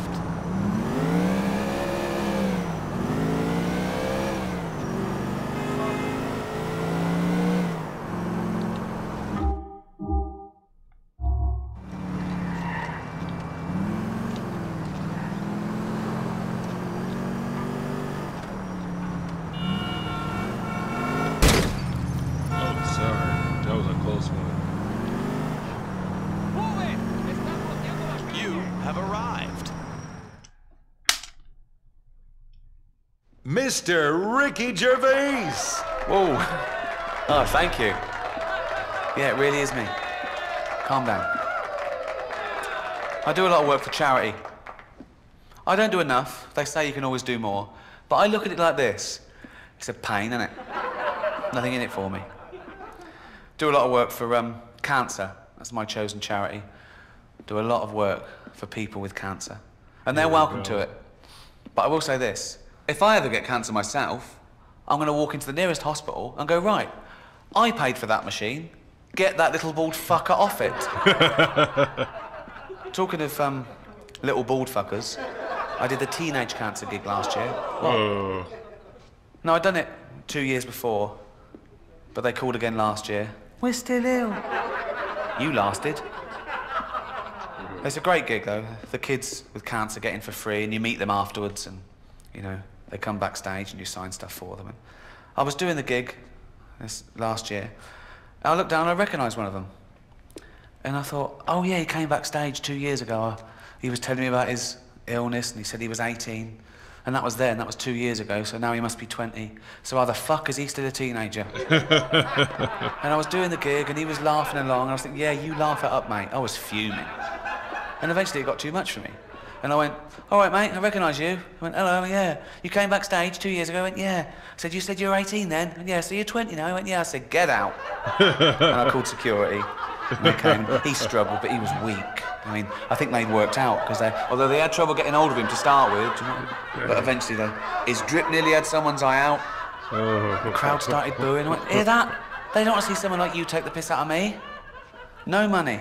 Mister Ricky Gervais! Whoa. Oh, thank you. Yeah, it really is me. Calm down. I do a lot of work for charity. I don't do enough. They say you can always do more. But I look at it like this. It's a pain, isn't it? Nothing in it for me. Do a lot of work for um, cancer. That's my chosen charity. Do a lot of work for people with cancer. And they're welcome to it. But I will say this. If I ever get cancer myself, I'm going to walk into the nearest hospital and go, right, I paid for that machine. Get that little bald fucker off it. Talking of um, little bald fuckers, I did the teenage cancer gig last year. Uh. No, I'd done it two years before, but they called again last year. We're still ill. You lasted. It's a great gig, though. The kids with cancer get in for free, and you meet them afterwards, and, you know, they come backstage and you sign stuff for them. And I was doing the gig this last year, and I looked down and I recognised one of them. And I thought, oh yeah, he came backstage two years ago. He was telling me about his illness, and he said he was eighteen. And that was then, that was two years ago, so now he must be twenty. So how the fuck is he still a teenager? And I was doing the gig, and he was laughing along, and I was thinking, yeah, you laugh it up, mate. I was fuming. And eventually it got too much for me. And I went, all right, mate, I recognise you. I went, hello, yeah. You came backstage two years ago? I went, yeah. I said, you said you were eighteen then? I went, yeah, so you're twenty now? I went, yeah. I said, get out. And I called security. And they came. He struggled, but he was weak. I mean, I think they'd worked out, because they, although they had trouble getting hold of him to start with, do you know? But eventually they, his drip nearly had someone's eye out. The crowd started booing. I went, hear that? They don't want to see someone like you take the piss out of me. No money.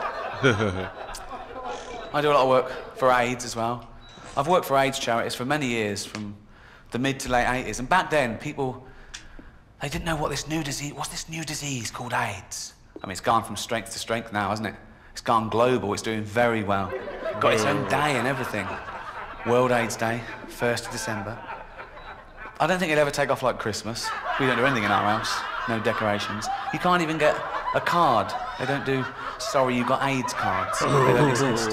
I do a lot of work for AIDS as well. I've worked for AIDS charities for many years, from the mid to late eighties. And back then, people, they didn't know what this new disease, what's this new disease called AIDS? I mean, it's gone from strength to strength now, hasn't it? It's gone global, it's doing very well. Got its own day and everything. World AIDS Day, first of December. I don't think it'll ever take off like Christmas. We don't do anything in our house, no decorations. You can't even get a card. They don't do, sorry, you got AIDS cards. They don't exist.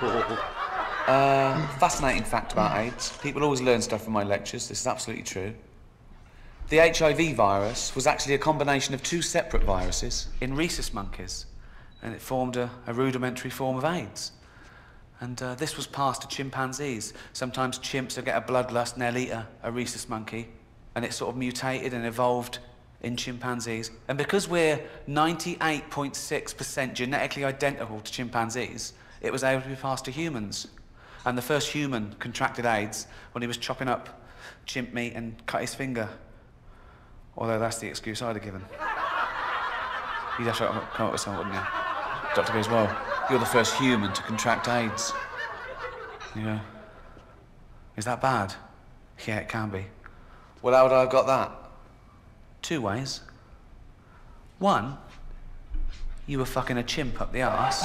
Uh, fascinating fact about AIDS. People always learn stuff from my lectures. This is absolutely true. The H I V virus was actually a combination of two separate viruses in rhesus monkeys, and it formed a, a rudimentary form of AIDS. And uh, this was passed to chimpanzees. Sometimes chimps will get a bloodlust and they'll eat a, a rhesus monkey, and it sort of mutated and evolved in chimpanzees. And because we're ninety-eight point six percent genetically identical to chimpanzees, it was able to be passed to humans. And the first human contracted AIDS when he was chopping up chimp meat and cut his finger. Although that's the excuse I'd have given. You'd have to come up with something, wouldn't you? Doctor goes, well, you're the first human to contract AIDS. You go, is that bad? Yeah, it can be. Well, how would I have got that? Two ways. One, you were fucking a chimp up the arse.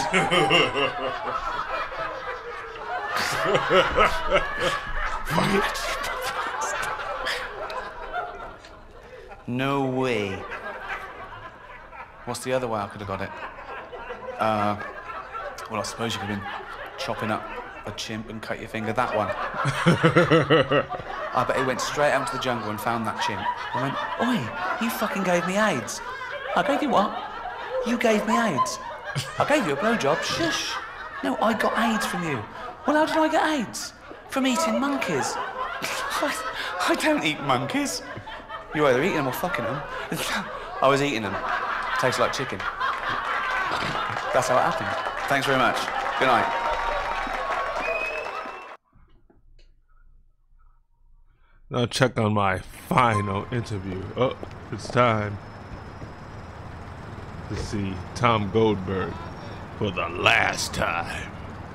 No way. What's the other way I could have got it? Uh, well, I suppose you could have been chopping up a chimp and cut your finger, that one. I bet he went straight out into the jungle and found that chimp. I went, oi, you fucking gave me AIDS. I gave you what? You gave me AIDS. I gave you a blowjob, shush. No, I got AIDS from you. Well, how did I get AIDS? From eating monkeys. I, I don't eat monkeys. You're either eating them or fucking them. I was eating them. Tastes like chicken. That's how it happened. Thanks very much. Good night. Now check on my final interview. Oh, it's time to see Tom Goldberg for the last time.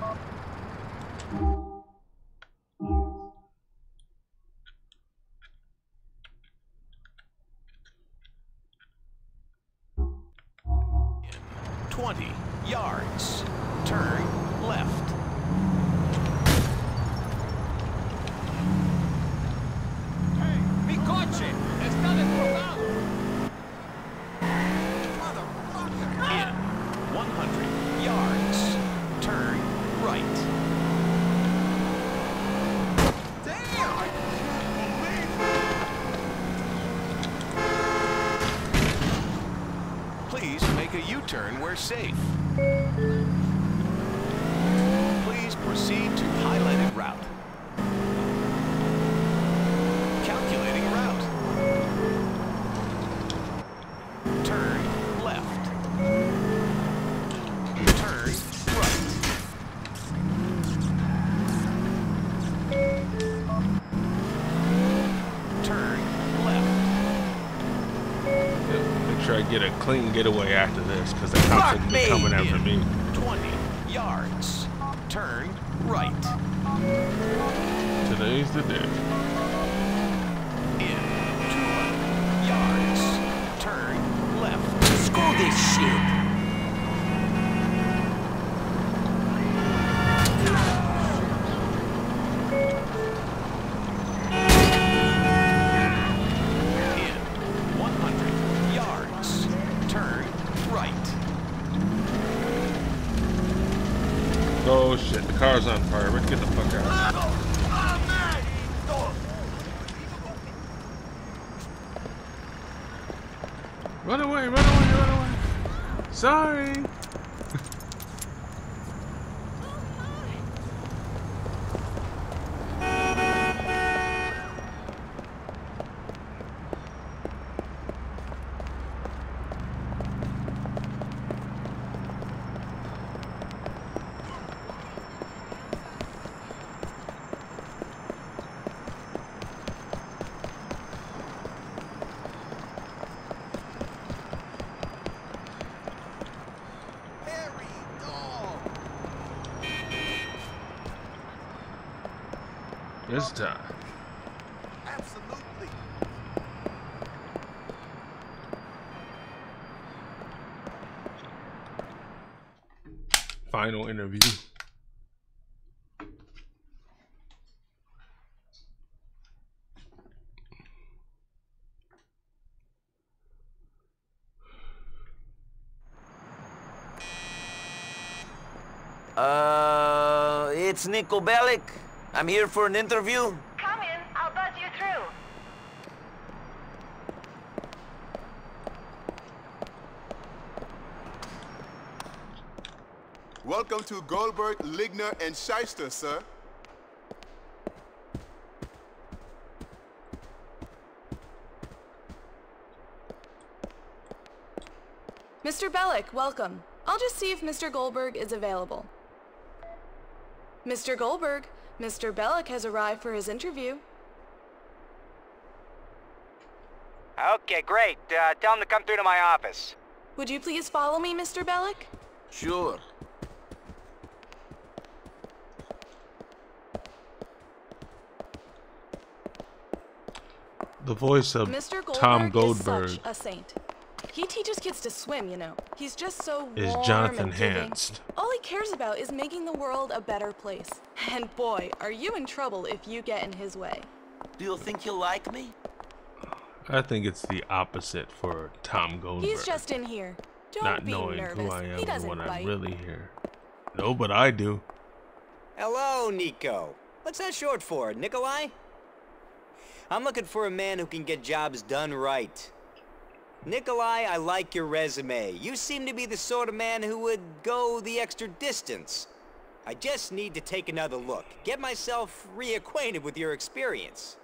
twenty yards. Turn left. Hey, mi coche! Está desbordado! In one hundred yards. Turn right. Please make a U-turn where safe. Please proceed to highlighted route. Calculating route. Turn left. Turn right. Turn left. Make sure I get a clean getaway after this, because the cops will be coming after me. twenty yards. Turn right. Today's the day. In two hundred yards. Turn left. Screw this shit. Oh shit, the car's on fire. Let's get the fuck out. Run away, run away, run away. Sorry. This time. Absolutely. Final interview. Uh, it's Niko Bellic. I'm here for an interview. Come in, I'll buzz you through. Welcome to Goldberg, Ligner, and Shyster, sir. Mister Bellic, welcome. I'll just see if Mister Goldberg is available. Mister Goldberg, Mister Bellic has arrived for his interview. Okay, great. Uh, tell him to come through to my office. Would you please follow me, Mister Bellic? Sure. The voice of Mister Goldberg Tom Goldberg is such a saint. He teaches kids to swim, you know. He's just so is warm Jonathan and giving. Hanst. All he cares about is making the world a better place. And boy, are you in trouble if you get in his way. Do you think he'll like me? I think it's the opposite for Tom Goldberg. He's just in here. Don't Not be knowing nervous. who I am he and doesn't what bite. I'm really here. No, but I do. Hello, Niko. What's that short for, Nikolai? I'm looking for a man who can get jobs done right. Nikolai, I like your resume. You seem to be the sort of man who would go the extra distance. I just need to take another look, get myself reacquainted with your experience.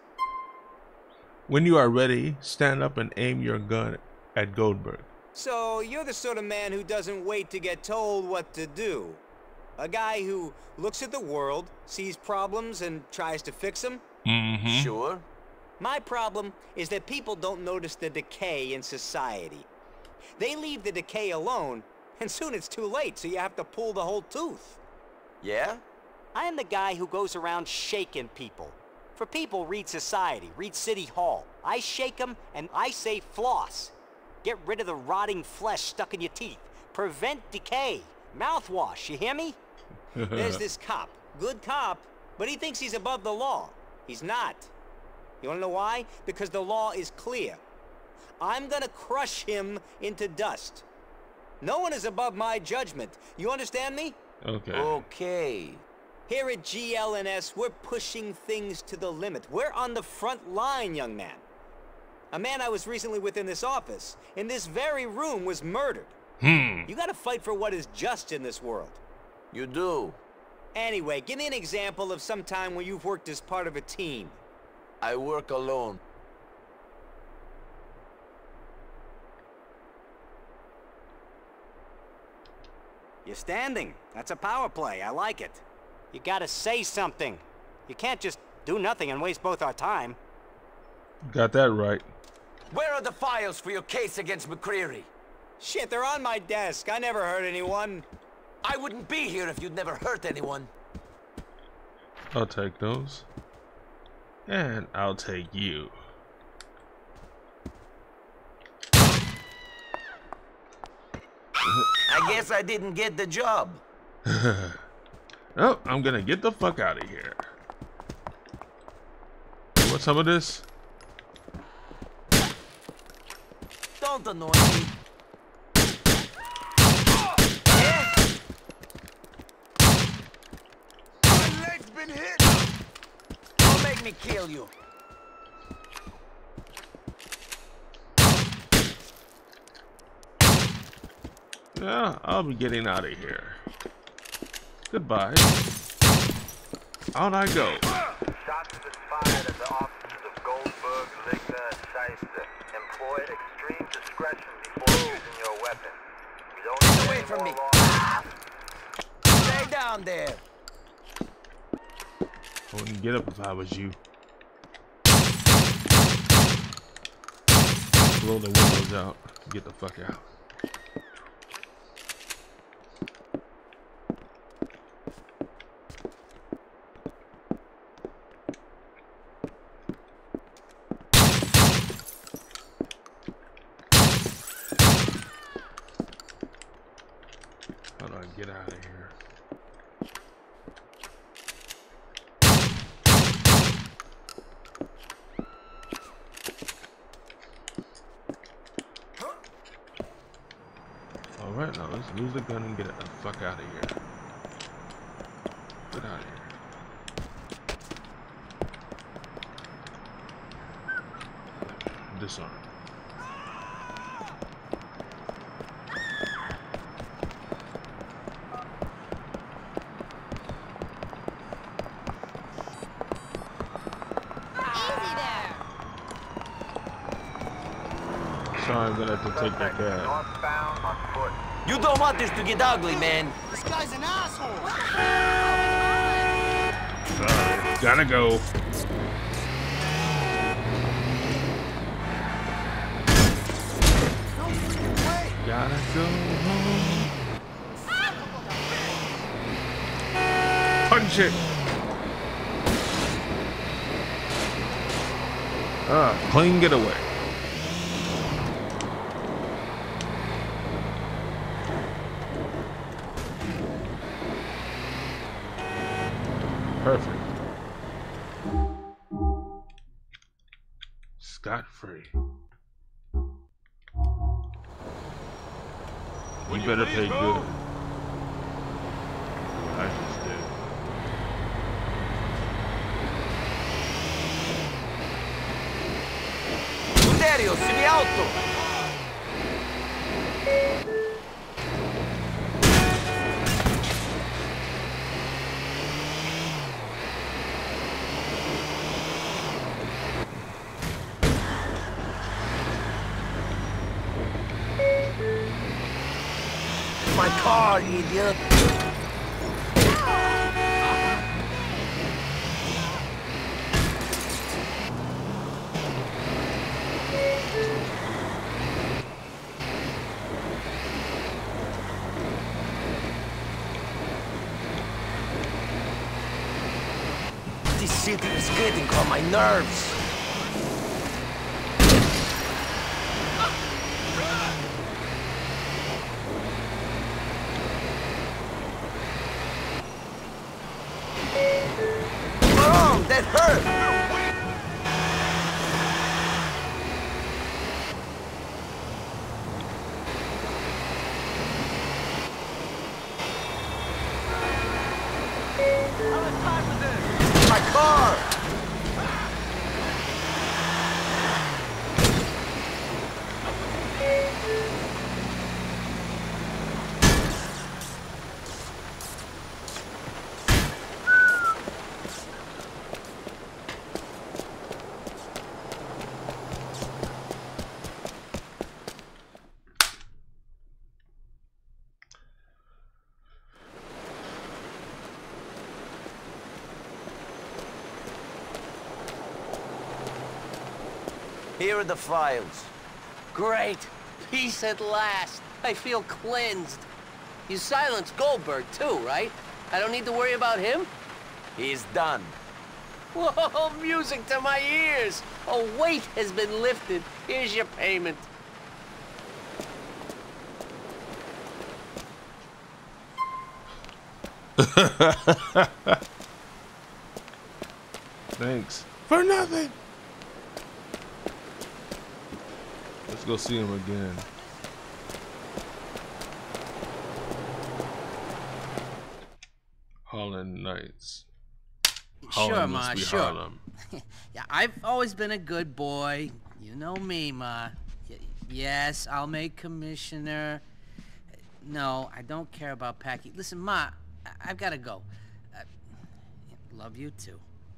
When you are ready, stand up and aim your gun at Goldberg. So, you're the sort of man who doesn't wait to get told what to do. A guy who looks at the world, sees problems, and tries to fix them? Mm-hmm. Sure. My problem is that people don't notice the decay in society. They leave the decay alone, and soon it's too late, so you have to pull the whole tooth. Yeah? I am the guy who goes around shaking people. For people, read Society, read City Hall. I shake them, and I say floss. Get rid of the rotting flesh stuck in your teeth. Prevent decay. Mouthwash, you hear me? There's this cop. Good cop, but he thinks he's above the law. He's not. You wanna know why? Because the law is clear. I'm gonna crush him into dust. No one is above my judgment. You understand me? Okay. Okay. Here at G L N S, we're pushing things to the limit. We're on the front line, young man. A man I was recently with in this office, in this very room, was murdered. Hmm. You gotta fight for what is just in this world. You do. Anyway, give me an example of some time where you've worked as part of a team. I work alone. You're standing. That's a power play. I like it. You gotta say something. You can't just do nothing and waste both our time. Got that right. Where are the files for your case against McCreary? Shit, they're on my desk. I never hurt anyone. I wouldn't be here if you'd never hurt anyone. I'll take those. And I'll take you. I guess I didn't get the job. Oh, I'm gonna get the fuck out of here. You want some of this? Don't annoy me. My leg's been hit. Don't make me kill you. Yeah, I'll be getting out of here. Goodbye. Out I go. Shots have been fired at the offices of Goldberg, Ligner, and Shyster. Employ extreme discretion before using your weapon. We don't Get need away any from more me. long- Stay down there. I wouldn't get up if I was you. Blow the windows out. Get the fuck out. How do I get out of here? Alright, now let's lose the gun and get the fuck out of here. Get out of here. Disarm. Sorry, I'm gonna have to take that cab. Northbound on foot. You don't want this to get ugly, man. This guy's an asshole. Sorry, gotta go. Gotta go home. Punch it. Ah, clean getaway. Perfect. Scot-free. You better pay good. I just did. Futerio, semi auto. My car, idiot. This city is getting on my nerves. That hurt! My car! Here are the files. Great. Peace at last. I feel cleansed. You silenced Goldberg too, right? I don't need to worry about him? He's done. Whoa, music to my ears. A weight has been lifted. Here's your payment. Thanks. For nothing. Let's go see him again. Harlem Nights. Sure, Harlem Ma, must be sure. Harlem. Yeah, I've always been a good boy. You know me, Ma. Y yes, I'll make commissioner. No, I don't care about Packy. Listen, Ma, I I've got to go. Uh, love you, too.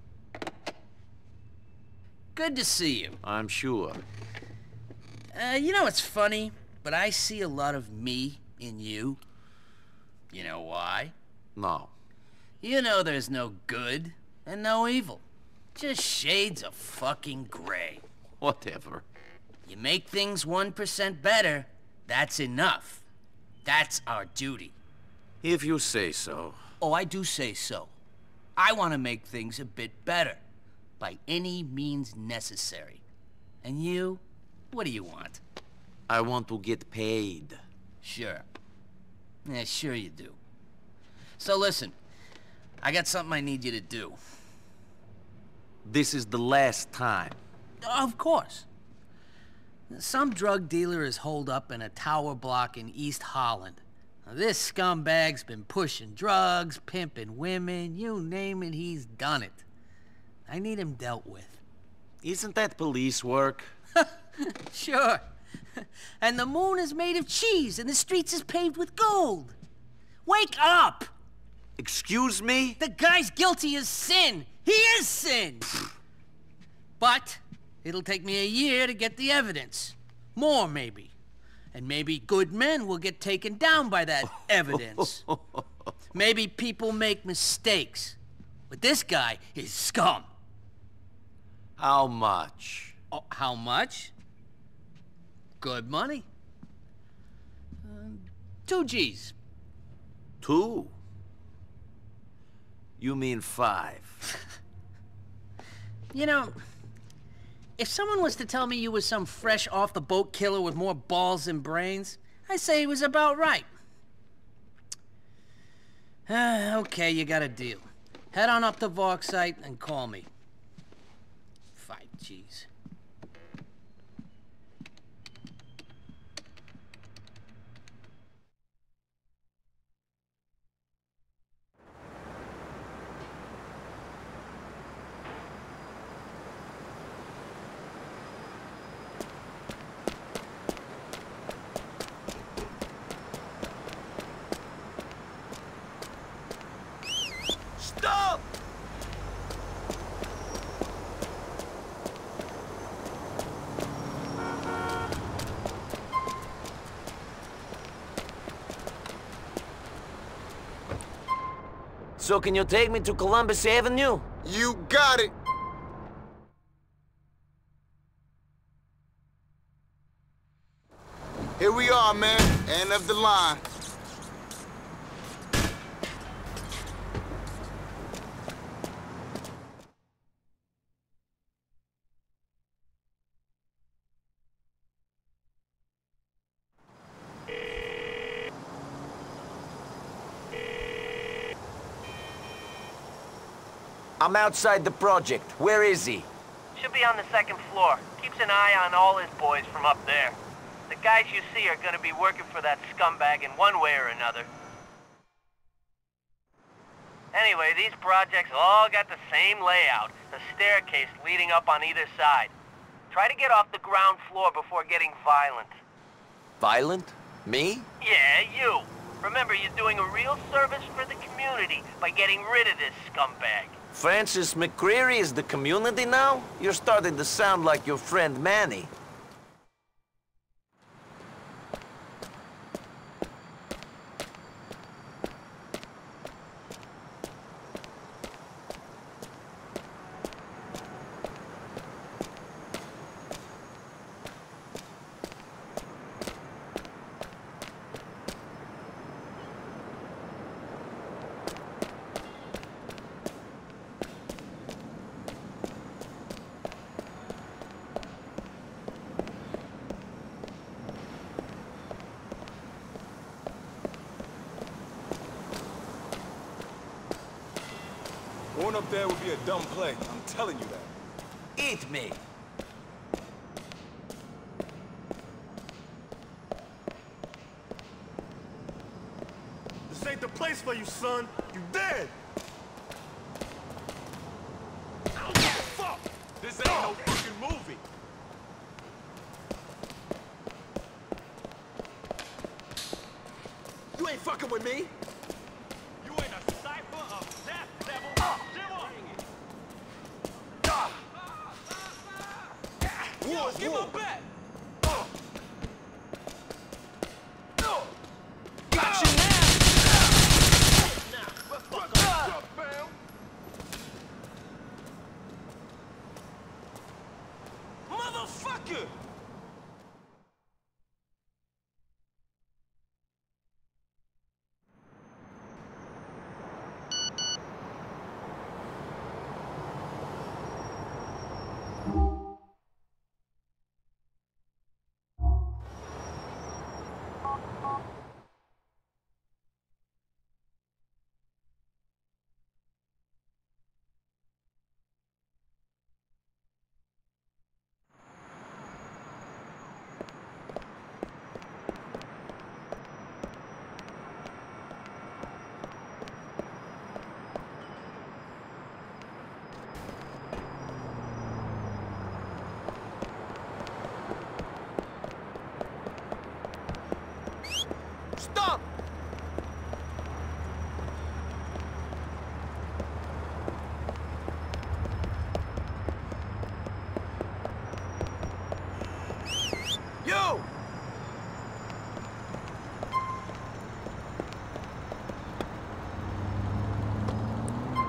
Good to see you. I'm sure. Uh, you know, it's funny, but I see a lot of me in you. You know why? No. You know there's no good and no evil. Just shades of fucking gray. Whatever. You make things one percent better, that's enough. That's our duty. If you say so. Oh, I do say so. I want to make things a bit better, by any means necessary. And you? What do you want? I want to get paid. Sure. Yeah, sure you do. So listen, I got something I need you to do. This is the last time. Of course. Some drug dealer is holed up in a tower block in East Holland. Now, this scumbag's been pushing drugs, pimping women, you name it, he's done it. I need him dealt with. Isn't that police work? Sure. And the moon is made of cheese and the streets is paved with gold. Wake up! Excuse me? The guy's guilty as sin. He is sin. But it'll take me a year to get the evidence. More, maybe. And maybe good men will get taken down by that evidence. Maybe people make mistakes. But this guy is scum. How much? Oh, how much? Good money. Uh, two G's. Two? You mean five? You know, if someone was to tell me you was some fresh off-the-boat killer with more balls than brains, I'd say he was about right. Uh, okay, you got a deal. Head on up to Vorksite and call me. Five G's. Stop! So can you take me to Columbus Avenue? You got it! Here we are, man. End of the line. I'm outside the project. Where is he? Should be on the second floor. Keeps an eye on all his boys from up there. The guys you see are gonna be working for that scumbag in one way or another. Anyway, these projects all got the same layout. The staircase leading up on either side. Try to get off the ground floor before getting violent. Violent? Me? Yeah, you. Remember, you're doing a real service for the community by getting rid of this scumbag. Francis McCreary is the community now? You're starting to sound like your friend Manny. Going up there would be a dumb play. I'm telling you that. Eat me! This ain't the place for you, son. You dead! Fuck! This ain't no fucking movie. You ain't fucking with me! You ain't a cipher of death, devil. Whoa, Give whoa. him back! Got you now! Motherfucker!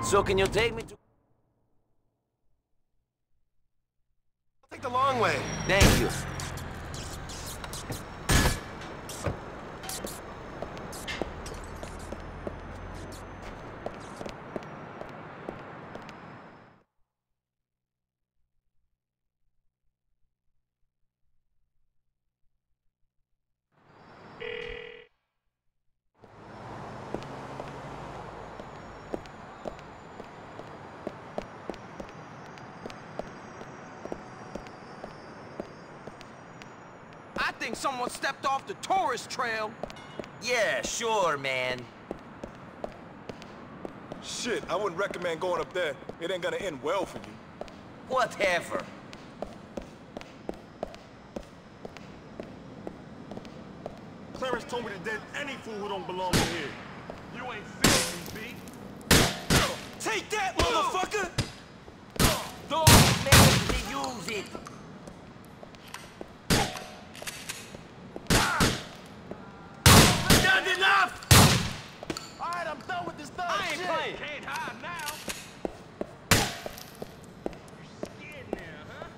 So can you take me to... I'll take the long way. Thank you. I think someone stepped off the tourist trail. Yeah, sure, man. Shit, I wouldn't recommend going up there. It ain't gonna end well for you. Whatever. Clarence told me to dead any fool who don't belong in here. You ain't feeling me, B. Take that, motherfucker! Don't make me use it. Not enough! All right, I'm done with this thug I ain't shit. playing. Can't hide now. You're scared now, huh?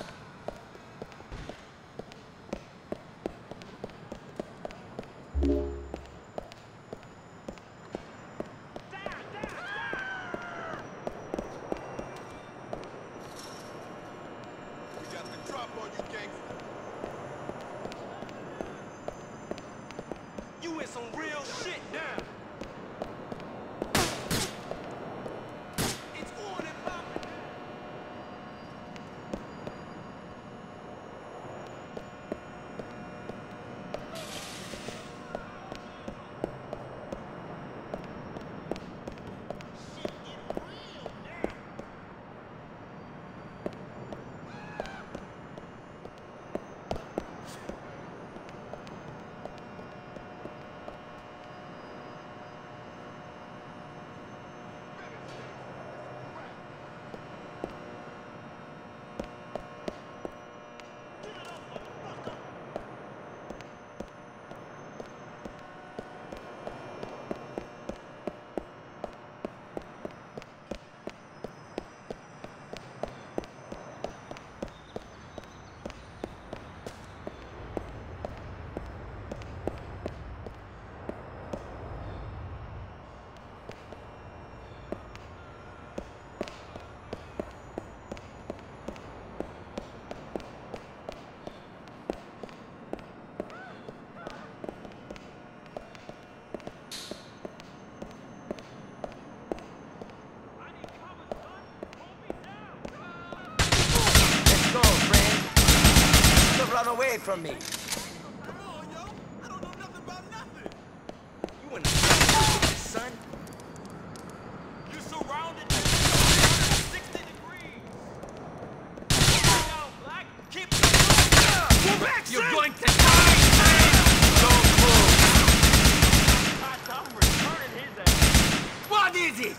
We got the drop on you, gangster. You in some real shit now. It's on and popping. Shit get real now. Run away from me. Come on, yo. I don't know nothing about nothing. You in the son? You surrounded by sixty degrees. Down, Black. Keep Go back, You're son. Going to die, man. Don't move. I'm returning his ass. What is it?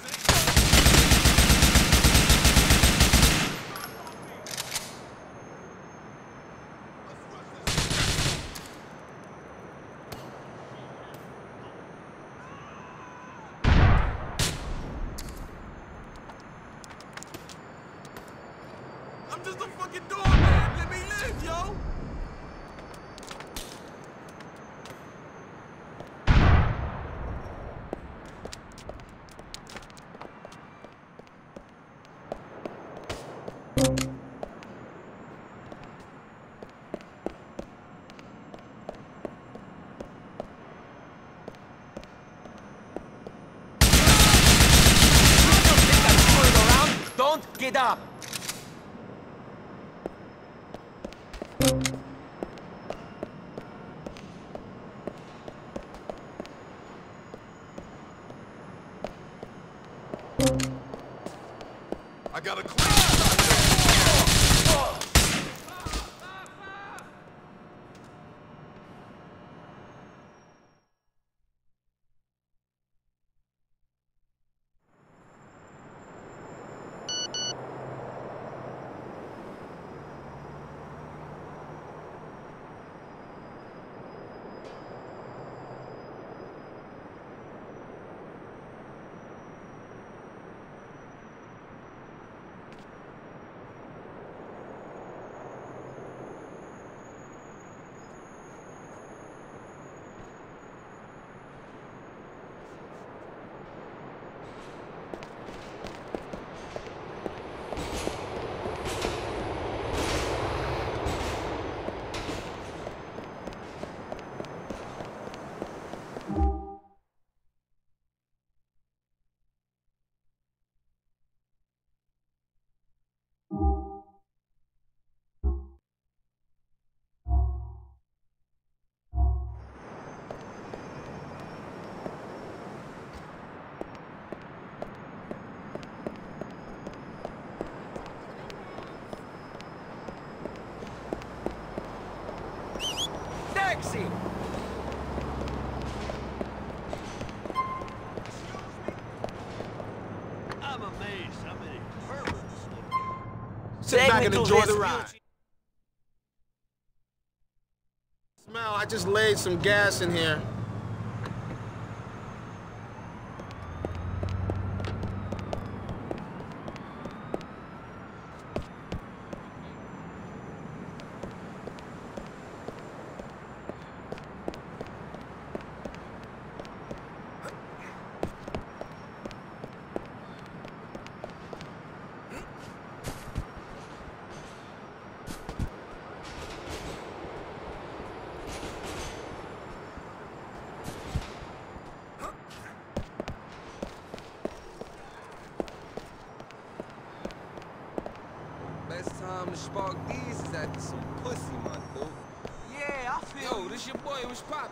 I'm just a fucking doorman. Let me live, yo. Don't get up. I got a clean. Sit Take back me and to enjoy the Vespucci. ride. Smell, I just laid some gas in here. Best time to spark these is after some pussy, my dude. Yeah, I feel. Yo, this your boy. What's poppin'?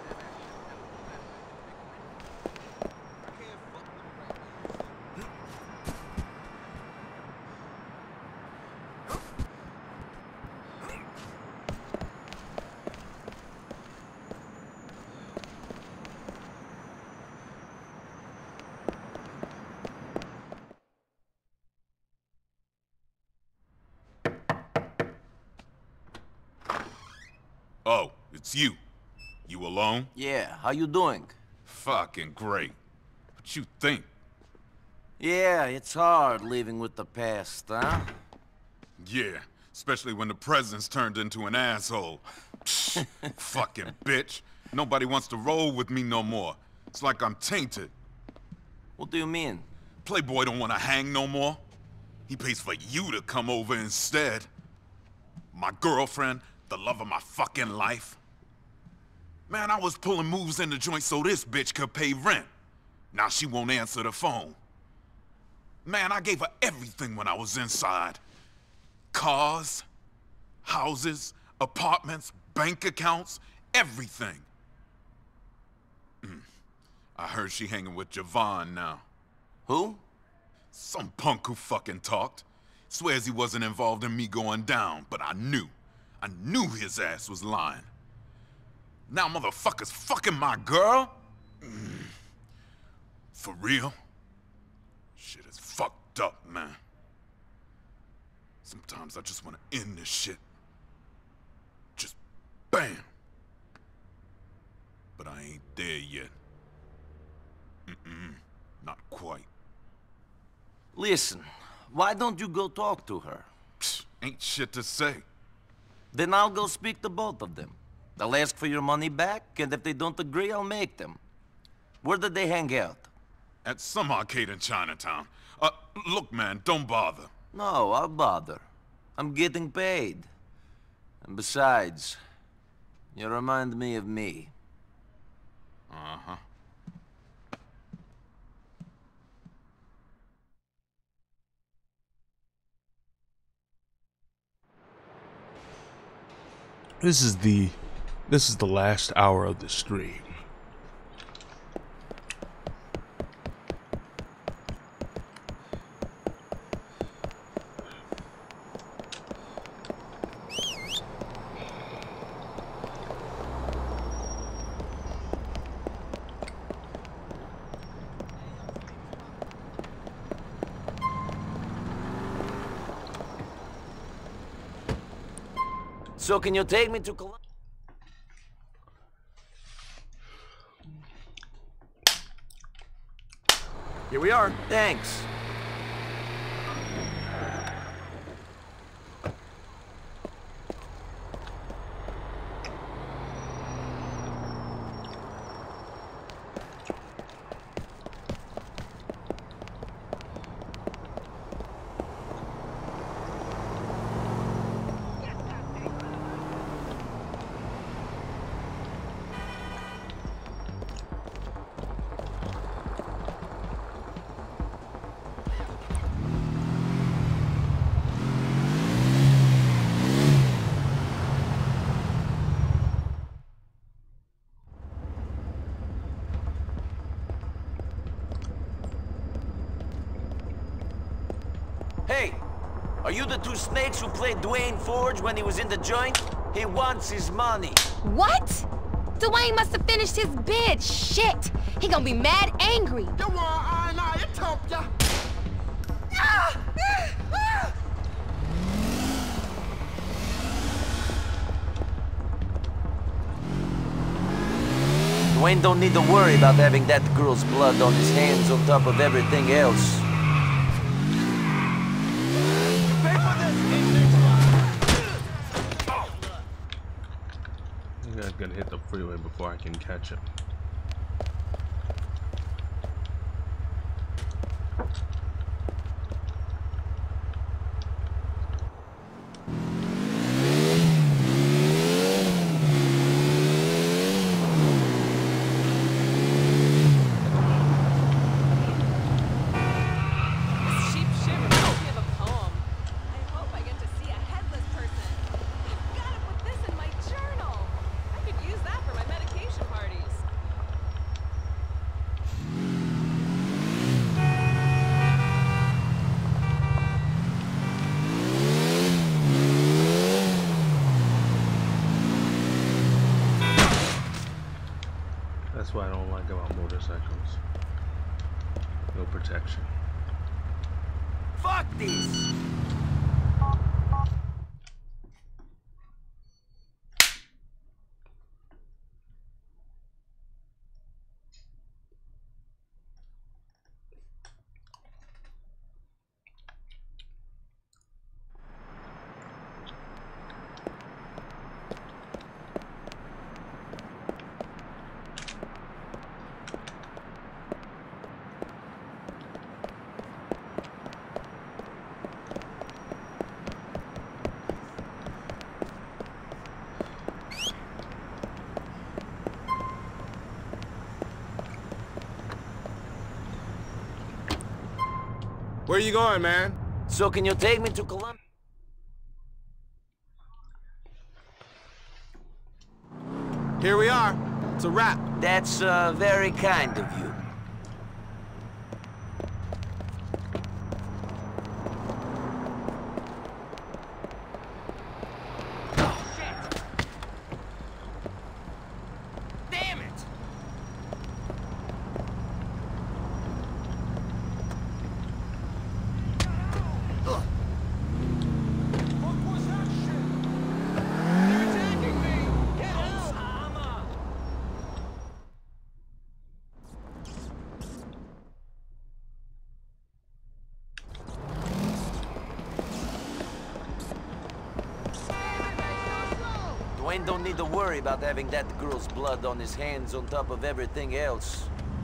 Oh, it's you. You alone? Yeah, how you doing? Fucking great. What you think? Yeah, it's hard living with the past, huh? Yeah, especially when the president's turned into an asshole. Psh, fucking bitch. Nobody wants to roll with me no more. It's like I'm tainted. What do you mean? Playboy don't want to hang no more. He pays for you to come over instead. My girlfriend, the love of my fucking life. Man, I was pulling moves in the joint so this bitch could pay rent. Now she won't answer the phone. Man, I gave her everything when I was inside. Cars, houses, apartments, bank accounts, everything. Mm. I heard she hanging with Javon now. Who? Some punk who fucking talked. Swears he wasn't involved in me going down, but I knew. I knew his ass was lying. Now motherfucker's fucking my girl? Mm. For real? Shit is fucked up, man. Sometimes I just want to end this shit. Just bam. But I ain't there yet. Mm-mm, not quite. Listen, why don't you go talk to her? Psh, ain't shit to say. Then I'll go speak to both of them. They'll ask for your money back, and if they don't agree, I'll make them. Where did they hang out? At some arcade in Chinatown. Uh, look, man, don't bother. No, I'll bother. I'm getting paid. And besides, you remind me of me. Uh-huh. This is the this is the last hour of the stream. So can you take me to Colombia? Here we are. Thanks. Hey, are you the two snakes who played Dwayne Forge when he was in the joint? He wants his money. What? Dwayne must have finished his bid. Shit. He gonna be mad angry. Don't worry, I and I, it's help ya. Dwayne don't need to worry about having that girl's blood on his hands on top of everything else. I think I'm gonna hit the freeway before I can catch him. That's what I don't like about motorcycles. No protection. Fuck this! Where you going, man? So can you take me to Columbia? Here we are. It's a wrap. That's uh, very kind of you. Dwayne don't need to worry about having that girl's blood on his hands on top of everything else.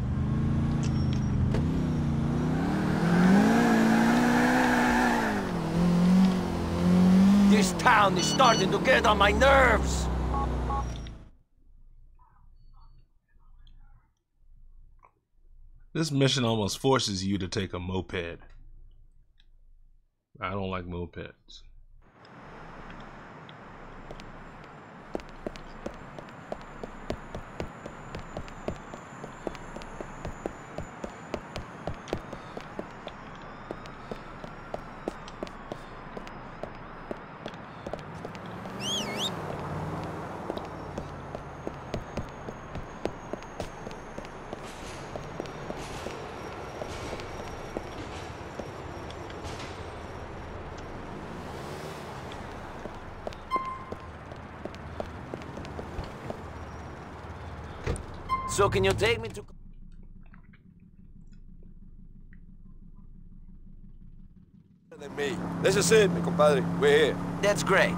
This town is starting to get on my nerves! This mission almost forces you to take a moped. I don't like mopeds. So can you take me to... Than me. This is it, mi compadre. We're here. That's great.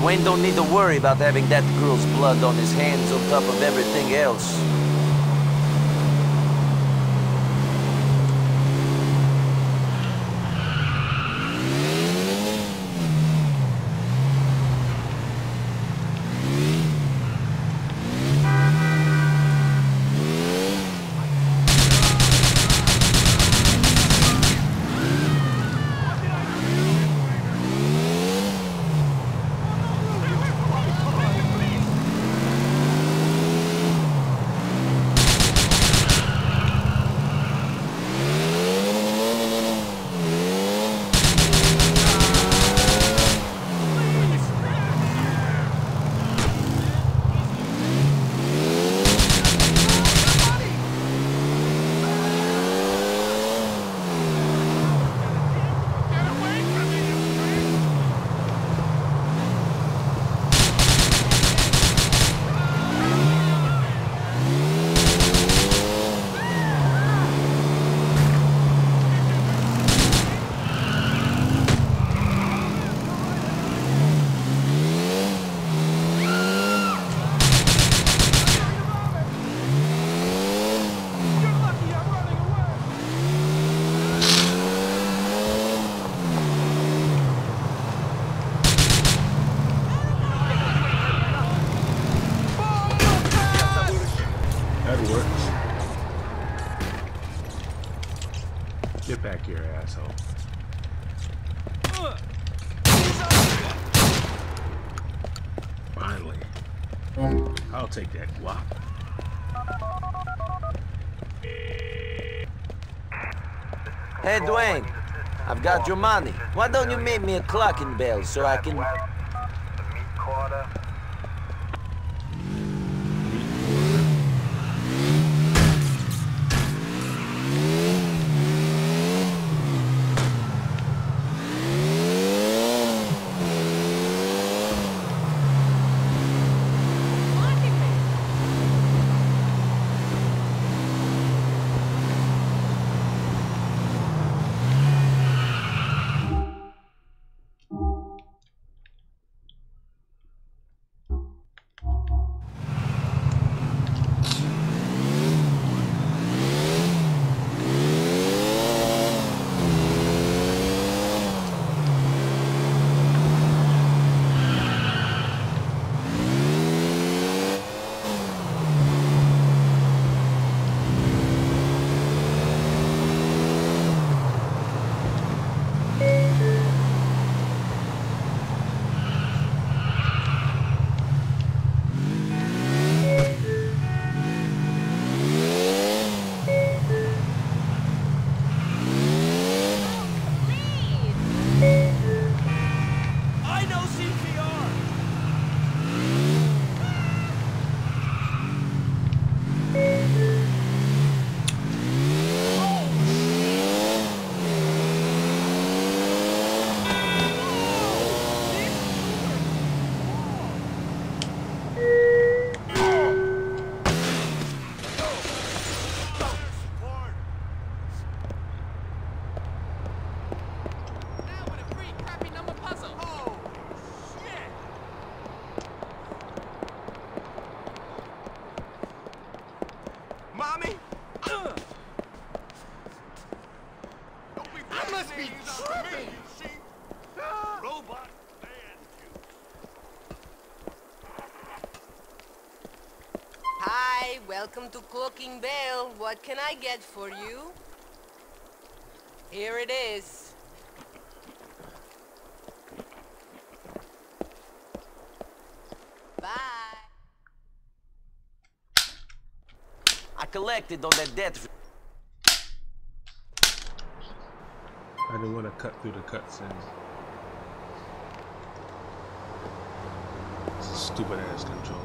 Wayne don't need to worry about having that girl's blood on his hands on top of everything else. Get back here, asshole. Finally. I'll take that guap. Hey, Dwayne. I've got your money. Why don't you make me a clocking bell so I can... Hi, welcome to Clocking Bell. What can I get for you? Here it is. Bye. I collected on that debt. I didn't want to cut through the cutscene. It's a stupid ass controller.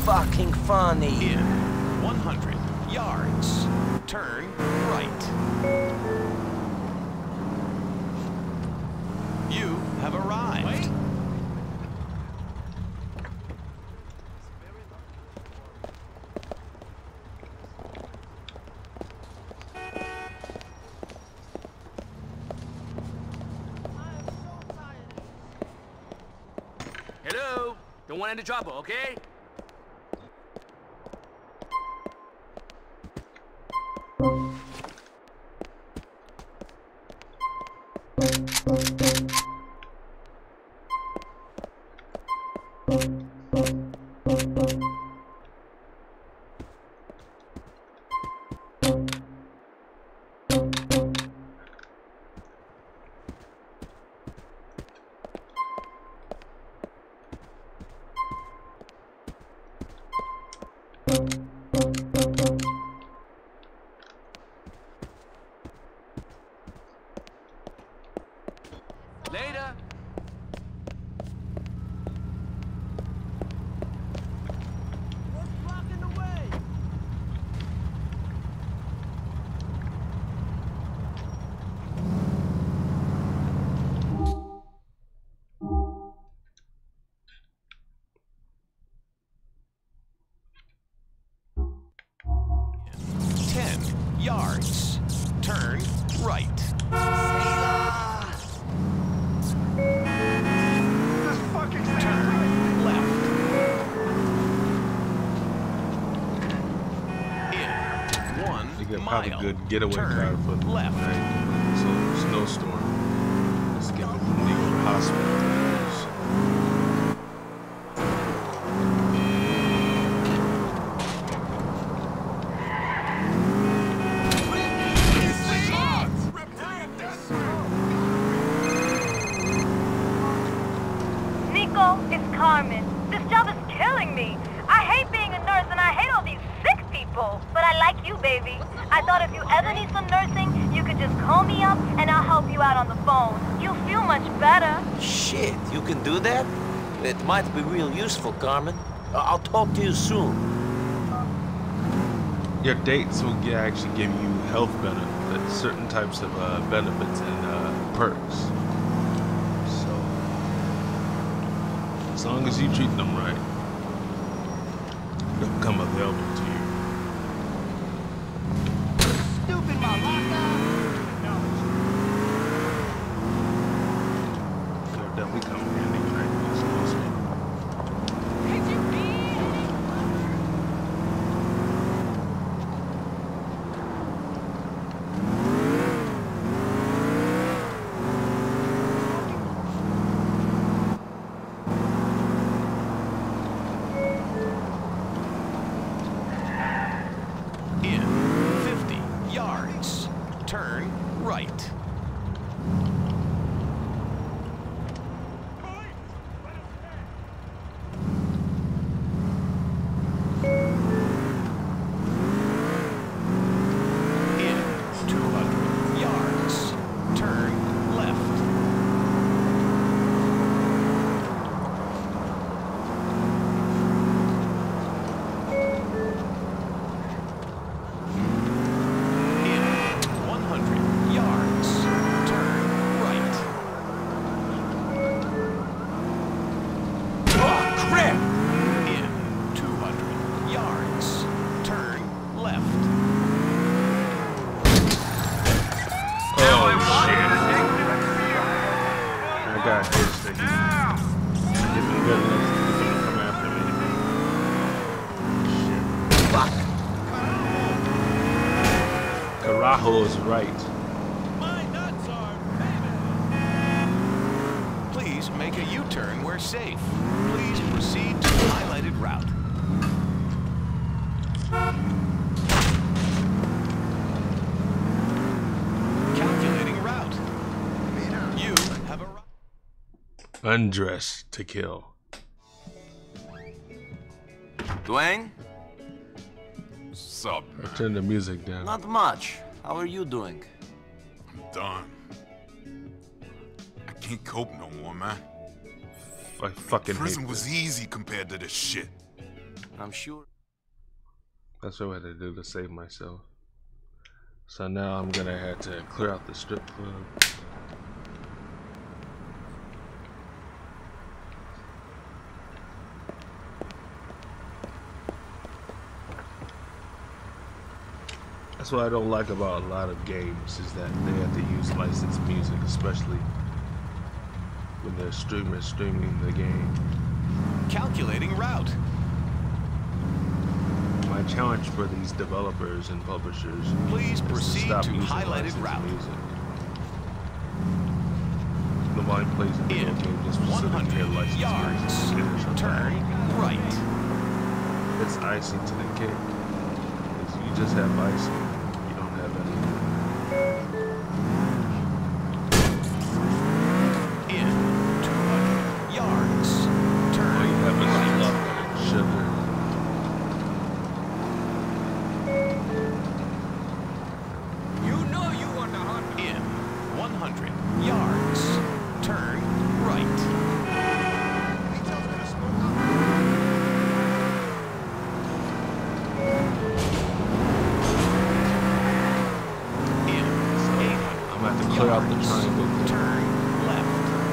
fucking funny. In one hundred yards, turn right. You have arrived. Wait. Hello? Don't want any trouble, okay? Later. What's blocking the way? ten yards, turn right. Turn left. In one You get mile. probably a good getaway Turn car for the left. night. So snowstorm. Let's get the Niko hospital. Niko, it's Carmen. This job is killing me. I hate being a nurse and I hate all these sick people. But I like you, baby. I thought if you ever need some nursing, you could just call me up and I'll help you out on the phone. You'll feel much better. Shit, you can do that? It might be real useful, Carmen. Uh, I'll talk to you soon. Your dates will get, actually give you health benefits, certain types of uh, benefits and uh, perks. So, as long as you treat them right, they'll become available to you. Stupid malaka! They'll definitely come in handy when I get closer. Could you be? In fifty yards, turn right. In two hundred yards, turn left. In one hundred yards, turn right. Oh, crap! In two hundred yards, turn left. Oh, shit. I got his thing. If I'm good enough, he's gonna come after me. Shit. Fuck. Carajo is right. My nuts are Please make a U-turn where safe. Please proceed to the highlighted route. Calculating route. You have a Undress to kill. Dwayne? Sup, I turned the music down. Not much. How are you doing? I'm done. I can't cope no more, man. I fucking hate Prison this. was easy compared to this shit. I'm sure. That's what I had to do to save myself. So now I'm gonna have to clear out the strip club. That's what I don't like about a lot of games, is that they have to use licensed music, especially when they're streamers streaming the game. Calculating route. My challenge for these developers and publishers Please is proceed to stop to using highlighted licensed route. music. Nobody plays a video game just for sitting here licensed yards. music. Turn right. It's icing to the cake. You just have icing. You don't have anything. In two hundred yards. Turn All you have is right. love and sugar. You know you want to hunt. In one hundred yards. Turn right. I'm gonna have to clear out the triangle. Turn left.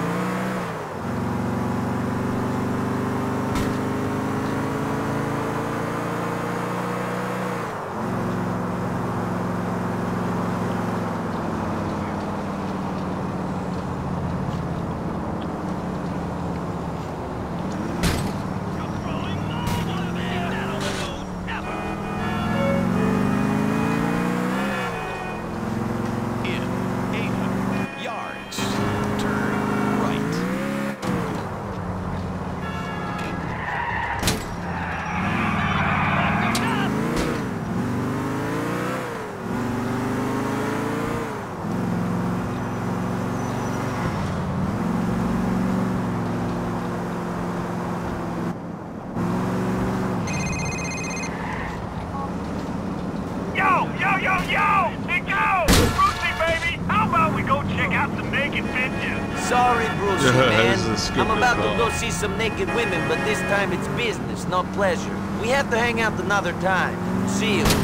Yo, yo, yo, yo! Niko! Brucey, baby! How about we go check out some naked bitches? Sorry, Bruce, This man. is a stupid I'm about call. to go see some naked women, but this time it's business, not pleasure. We have to hang out another time. See you.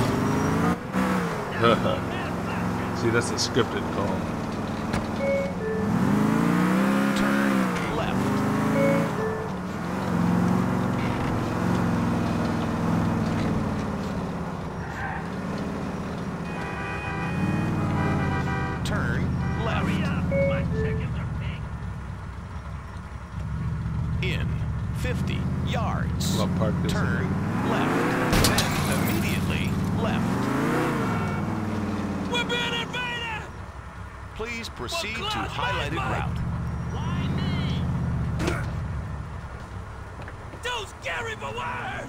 See, that's a scripted call. Turn left. Turn left. My seconds are big. In fifty yards. I'll park this Turn left. Then immediately left. We're being invaded! Please proceed to Close, highlighted Mike, Mike. route. Too scary for words!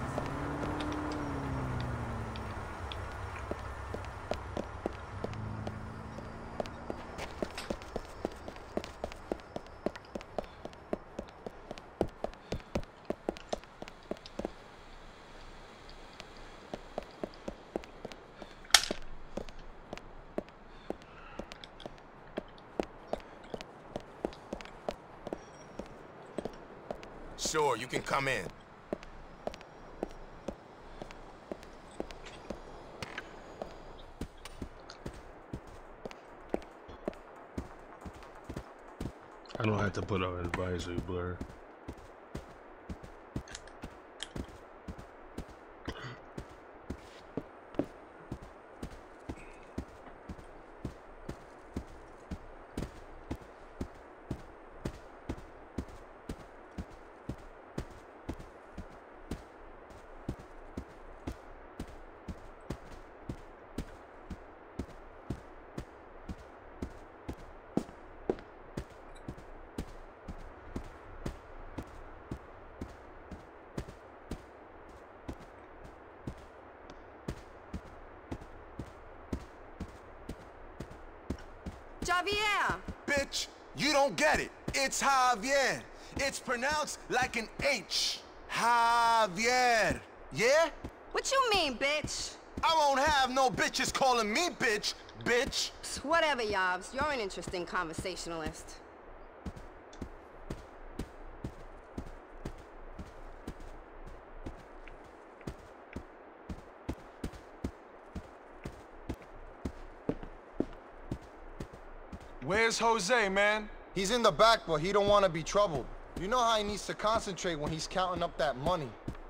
Sure, you can come in. I don't have to put on advisory blur. Javier! Bitch, you don't get it. It's Javier. It's pronounced like an H. Javier. Yeah? What you mean, bitch? I won't have no bitches calling me bitch, bitch. Psst, whatever, Yobs. You're an interesting conversationalist. Where's Jose, man? He's in the back, but he don't want to be troubled. You know how he needs to concentrate when he's counting up that money.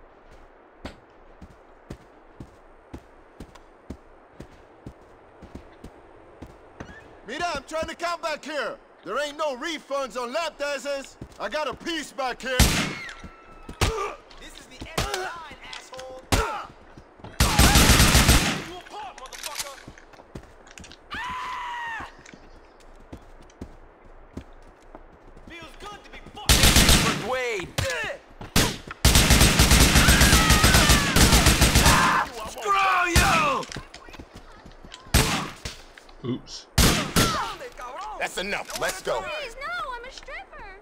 Mira, I'm trying to count back here. There ain't no refunds on lap dances. I got a piece back here. This is the end of the line, asshole. You apart, motherfucker. Ah! Feels good to be fucked. Wait. Screw you! Oops. That's enough. Let's go. Please, no, I'm a stripper.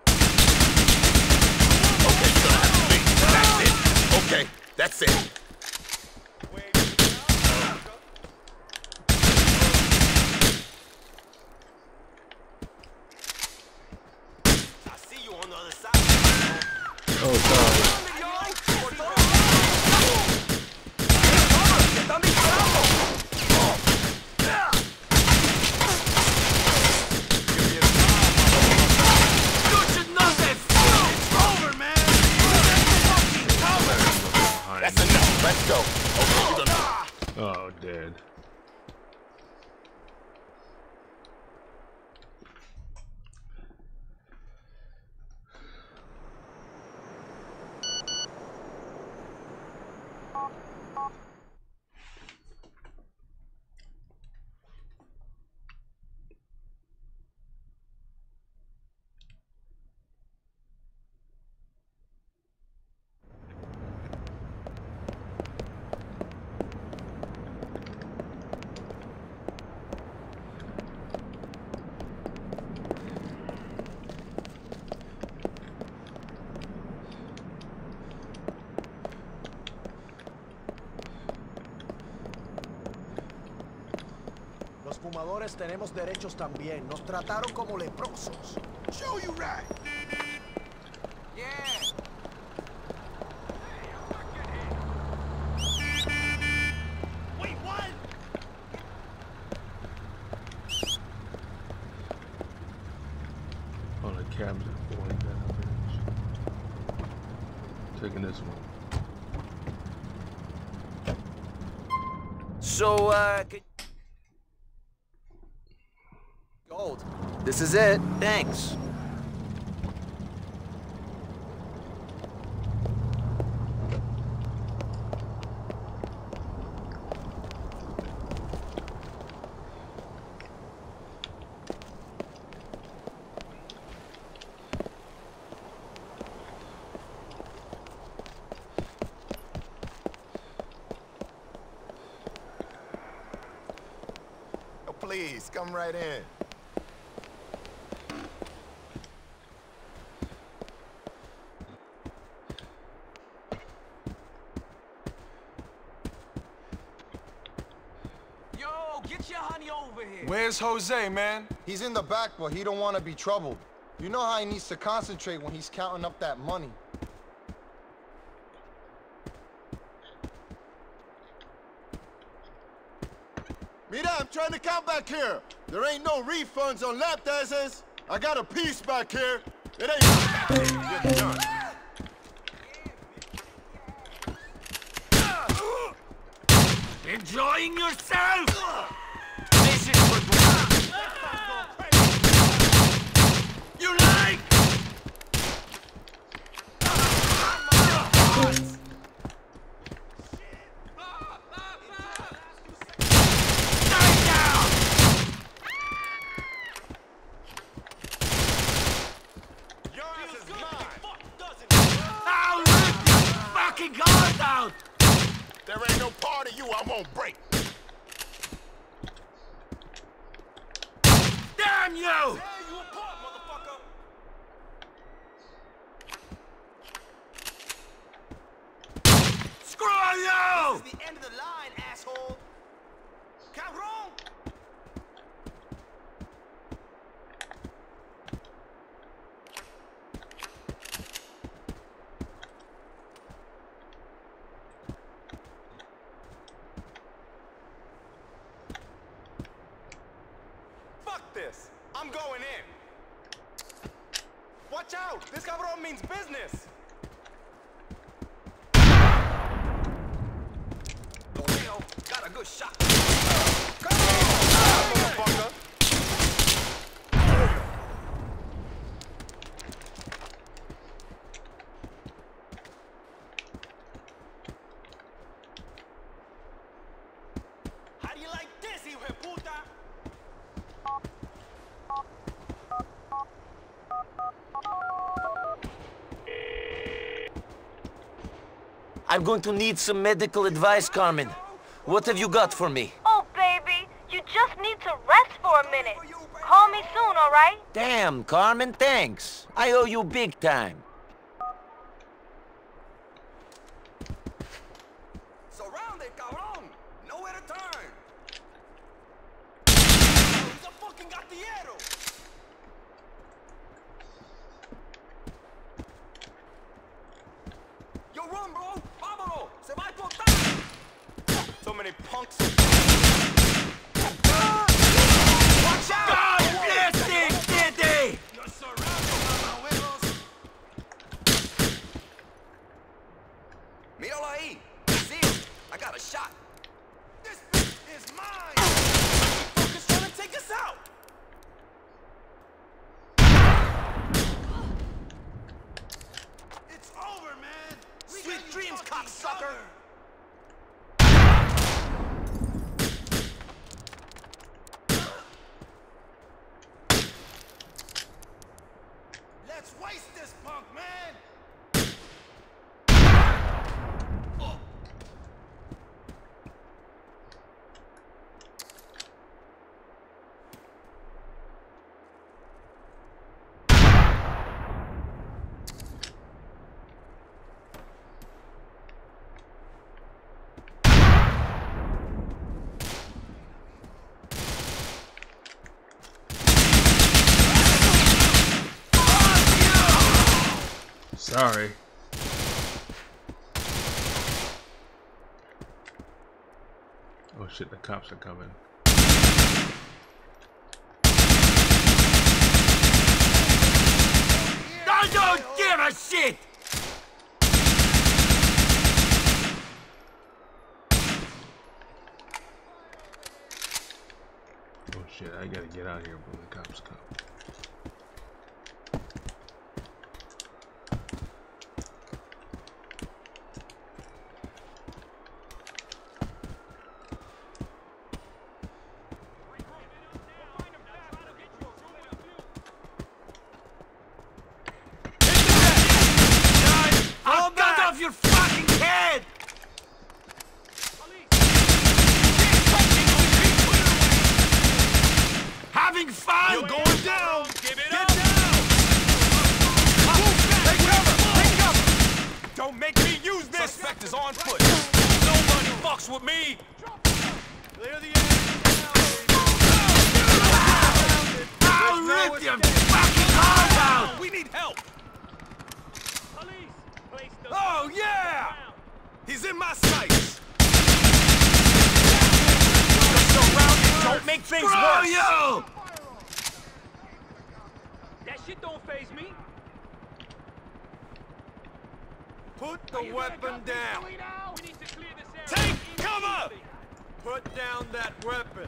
Okay, you don't have to leave. That's it. Okay, that's it. I see you on the other side. Oh, sorry. That's enough. Let's go. Okay, you don't know. Oh, dead. Los fumadores tenemos derechos también. Nos trataron como leprosos. Show you right. Yeah. Wait, what? Oh, the cabs are falling down. Taking this one. So, uh, could... Gold. This is it. Thanks. Oh, please, come right in. Where's Jose, man? He's in the back, but he don't want to be troubled. You know how he needs to concentrate when he's counting up that money. Mira, I'm trying to count back here. There ain't no refunds on lap dances. I got a piece back here. It ain't... You're done. Enjoying yourself? This is for you like? Fucking guard out! There ain't no part of you I won't break. Damn you! Tear you apart, motherfucker! Screw you! This is the end of the line, asshole! Cabron! Fuck this! I'm going That means business. Leo got a good shot. Come on, motherfucker. How do you like this, hijo de puta? I'm going to need some medical advice, Carmen. What have you got for me? Oh, baby, you just need to rest for a minute. Call me soon, all right? Damn, Carmen, thanks. I owe you big time. Surrounded, cabrón. Nowhere to turn. He's a fucking gatillero. Yo, run, bro. Vámonos. Se va a explotar. So many punks. Watch out! God bless it, Diddy! You're surrounded, abuelos. Míralo ahí. See him. I got a shot. This bitch is mine. Fuckers trying to take us out. It's over, man. Sweet dreams, cocksucker. Let's waste this punk, man. Oh. Sorry. Oh shit, the cops are coming. I don't give a shit! Oh shit, I gotta get out of here before the cops come. I'll cut off your fucking head! Having fun! You're going down! Give it Get up! down! Take cover! Take cover! Don't make me use this! Suspect is on foot! Nobody fucks with me! Clear the air! I'll rip your fucking heart out! We need help! Oh, yeah! He's in my sights! You're surrounded! Don't make things Screw worse! you! That shit don't faze me. Put the weapon down! Take cover! Put down that weapon!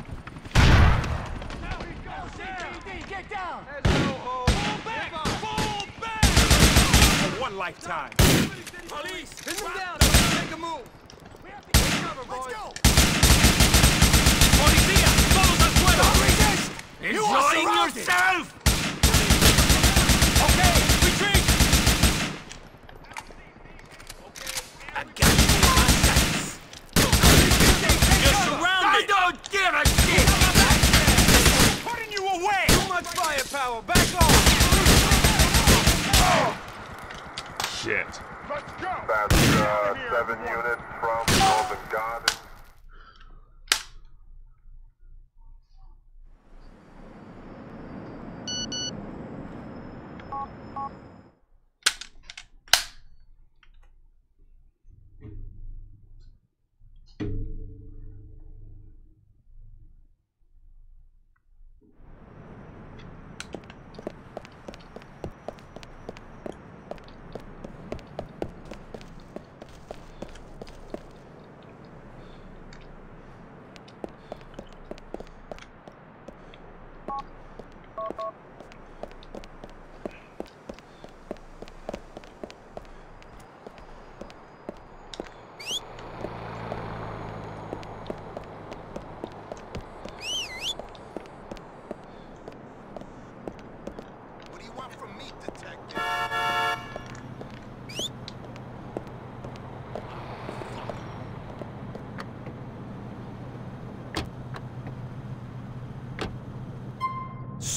Get down! There's no hold! Fall back! Fall back! For one lifetime! Police! Pin them down! Make a move! Take cover, boys! Let's go! Policía! Todos al suelo! Don't resist! Enjoying yourself! Okay, retreat! I got you in my sights! You're surrounded! I don't give a shit! Putting you away! Too much firepower! Back off! Oh. Shit. Let's go! That's uh, seven units from Northern Garden.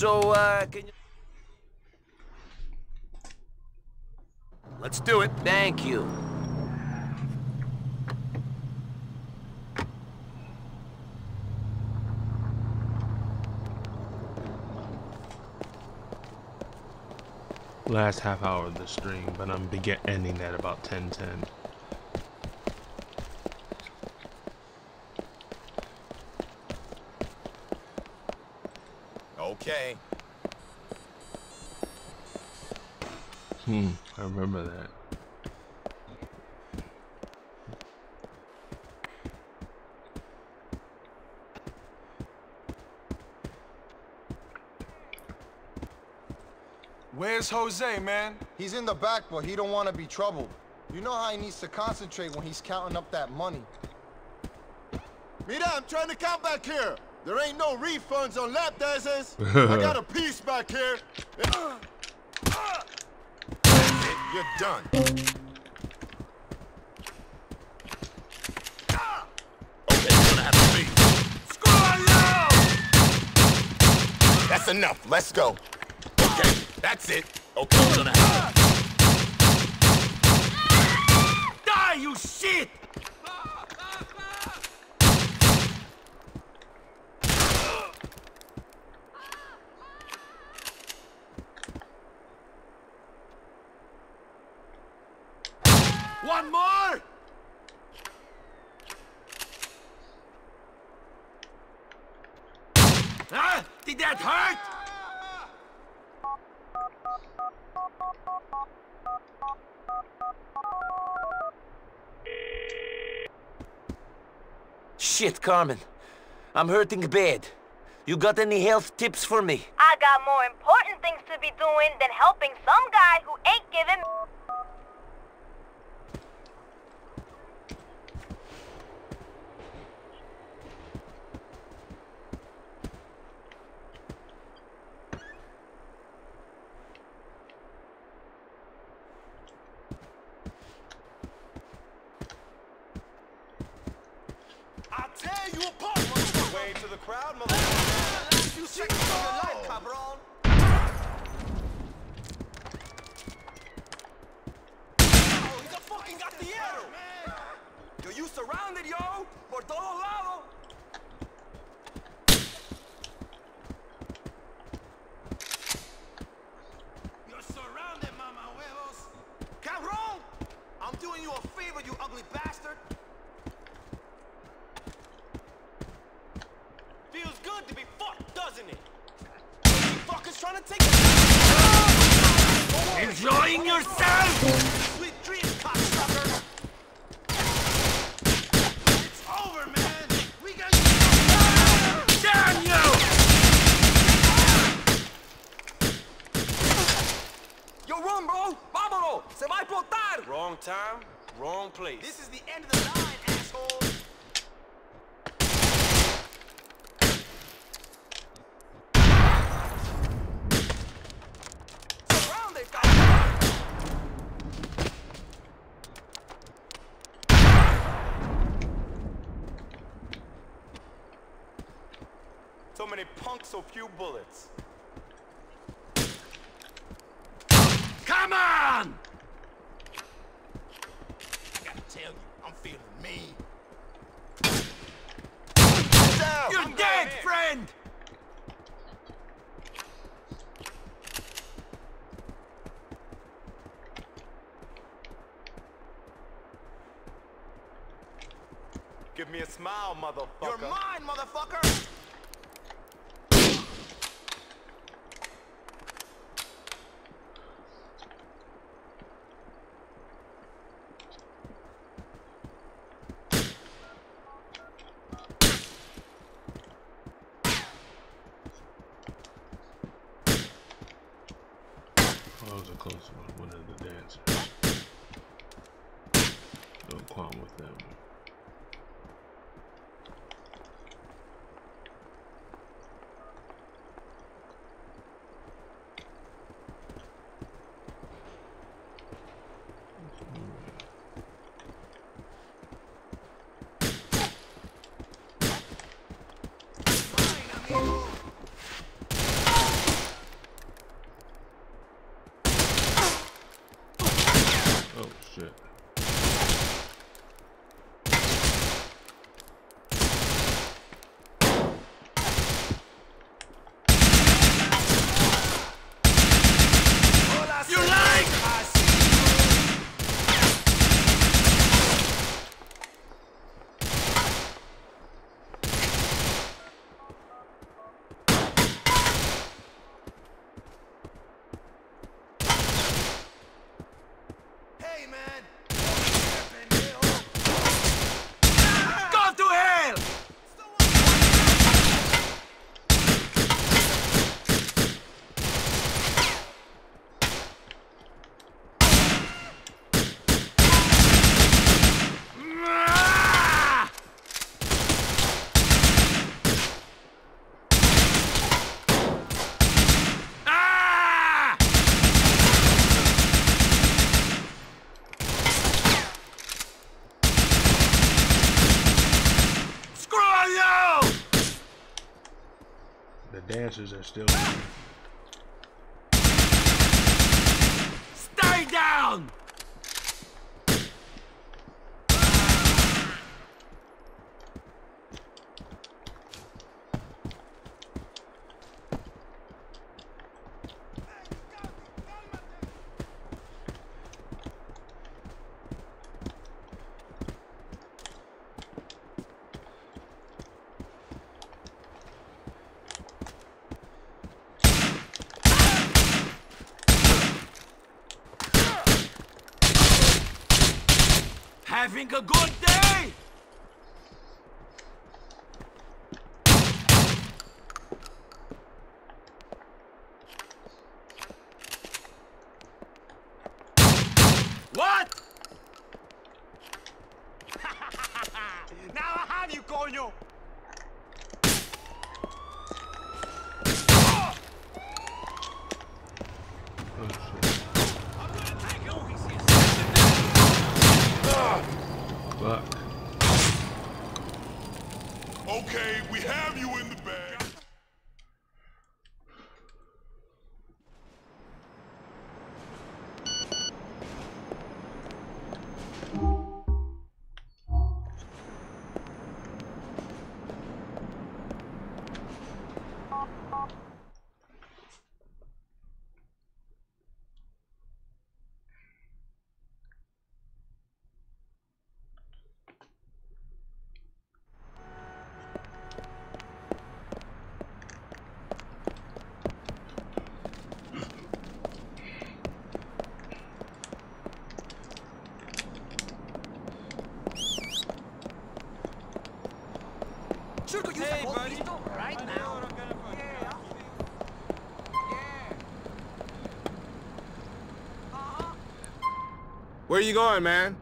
So, uh, can you... Let's do it. Thank you. Last half hour of the stream, but I'm begin ending at about ten ten. Okay. Hmm, I remember that. Where's Jose, man? He's in the back, but he don't want to be troubled. You know how he needs to concentrate when he's counting up that money. Mira, I'm trying to count back here. There ain't no refunds on lap dances. I got a piece back here. You're done. Okay, you're gonna have to be. That's enough. Let's go. Okay, that's it. Okay, you're gonna have to. Die, you shit! One more! Huh? Did that hurt? Shit, Carmen. I'm hurting bad. You got any health tips for me? I got more important things to be doing than helping some guy who ain't giving me... I'll tear you apart once you way to the crowd, motherfucker. You seconds of your life, cabron. Oh, he's a fucking gatillero. Yo, you surrounded, yo, por todos lados. You're surrounded, mama huevos. Cabron! I'm doing you a favor, you ugly bastard. Feels good to be fucked, doesn't it? You fuckers trying to take it. Enjoying yourself? Sweet dreams, cocksucker. It's over, man. We got Damn you! Yo, run, bro. Vámonos. Se va a explotar. Wrong time, wrong place. This is the end of the line, asshole. Surrounded, guys. So many punks, so few bullets. Come on! I gotta tell you, I'm feeling mean. Down. You're I'm dead, going in. friend! Give me a smile, motherfucker. You're mine, motherfucker! Oh, that was a close one. One of the dancers. No qualm with them. shit. You lying! Hey, man! Go to hell! The dancers are still. Stay down! Having a good day? What? Now I have you, coño! Fuck. Okay, we have you in the bag. Hey, buddy. Right now. Where you going, man?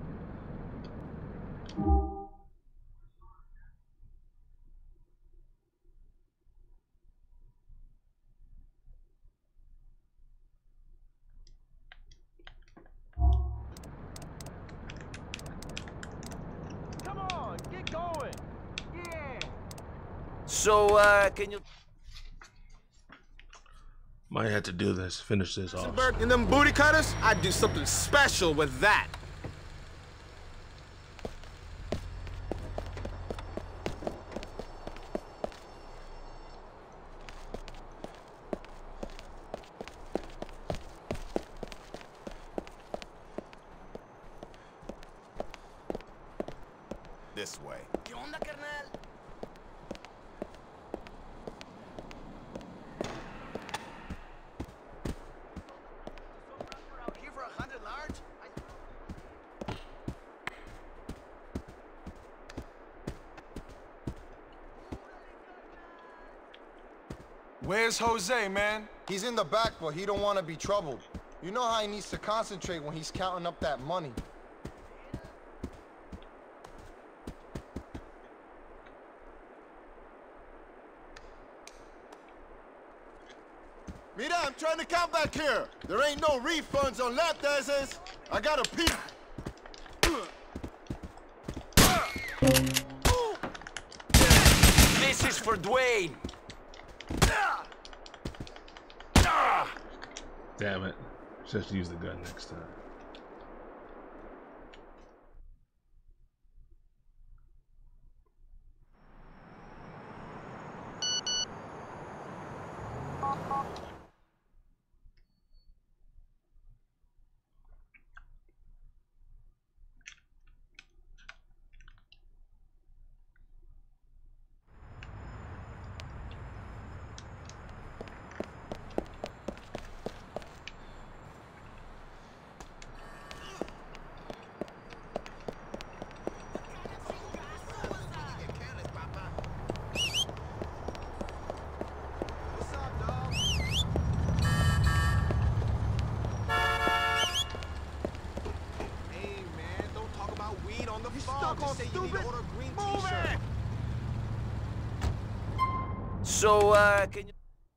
Come on, get going. Yeah. So, uh, can you... Might have to do this. Finish this off. And them booty cutters? I'd do something special with that. This way. ¿Qué onda, carnal? Here for a hundred large? Where's Jose, man? He's in the back, but he don't want to be troubled. You know how he needs to concentrate when he's counting up that money. Mira, I'm trying to come back here. There ain't no refunds on lap dances. I got a piece. This is for Dwayne. Damn it. Just use the gun next time. You stuck on stupid? Move it! So, uh, can you...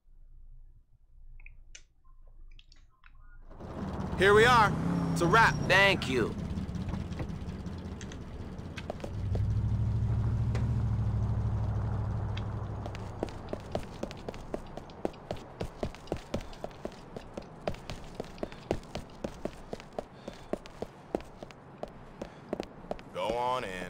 Here we are. It's a wrap. Thank you. Go on in.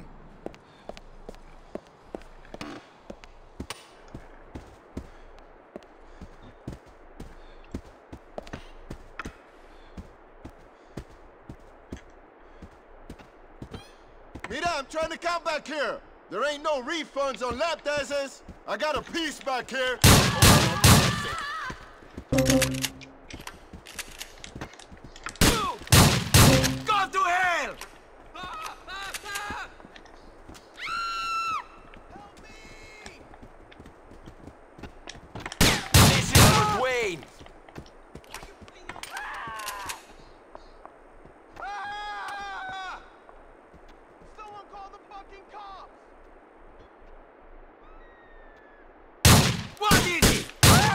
Mira, I'm trying to come back here. There ain't no refunds on lap dances. I got a piece back here. Go to hell! This is for Dwayne. Someone call the fucking cops! What is it?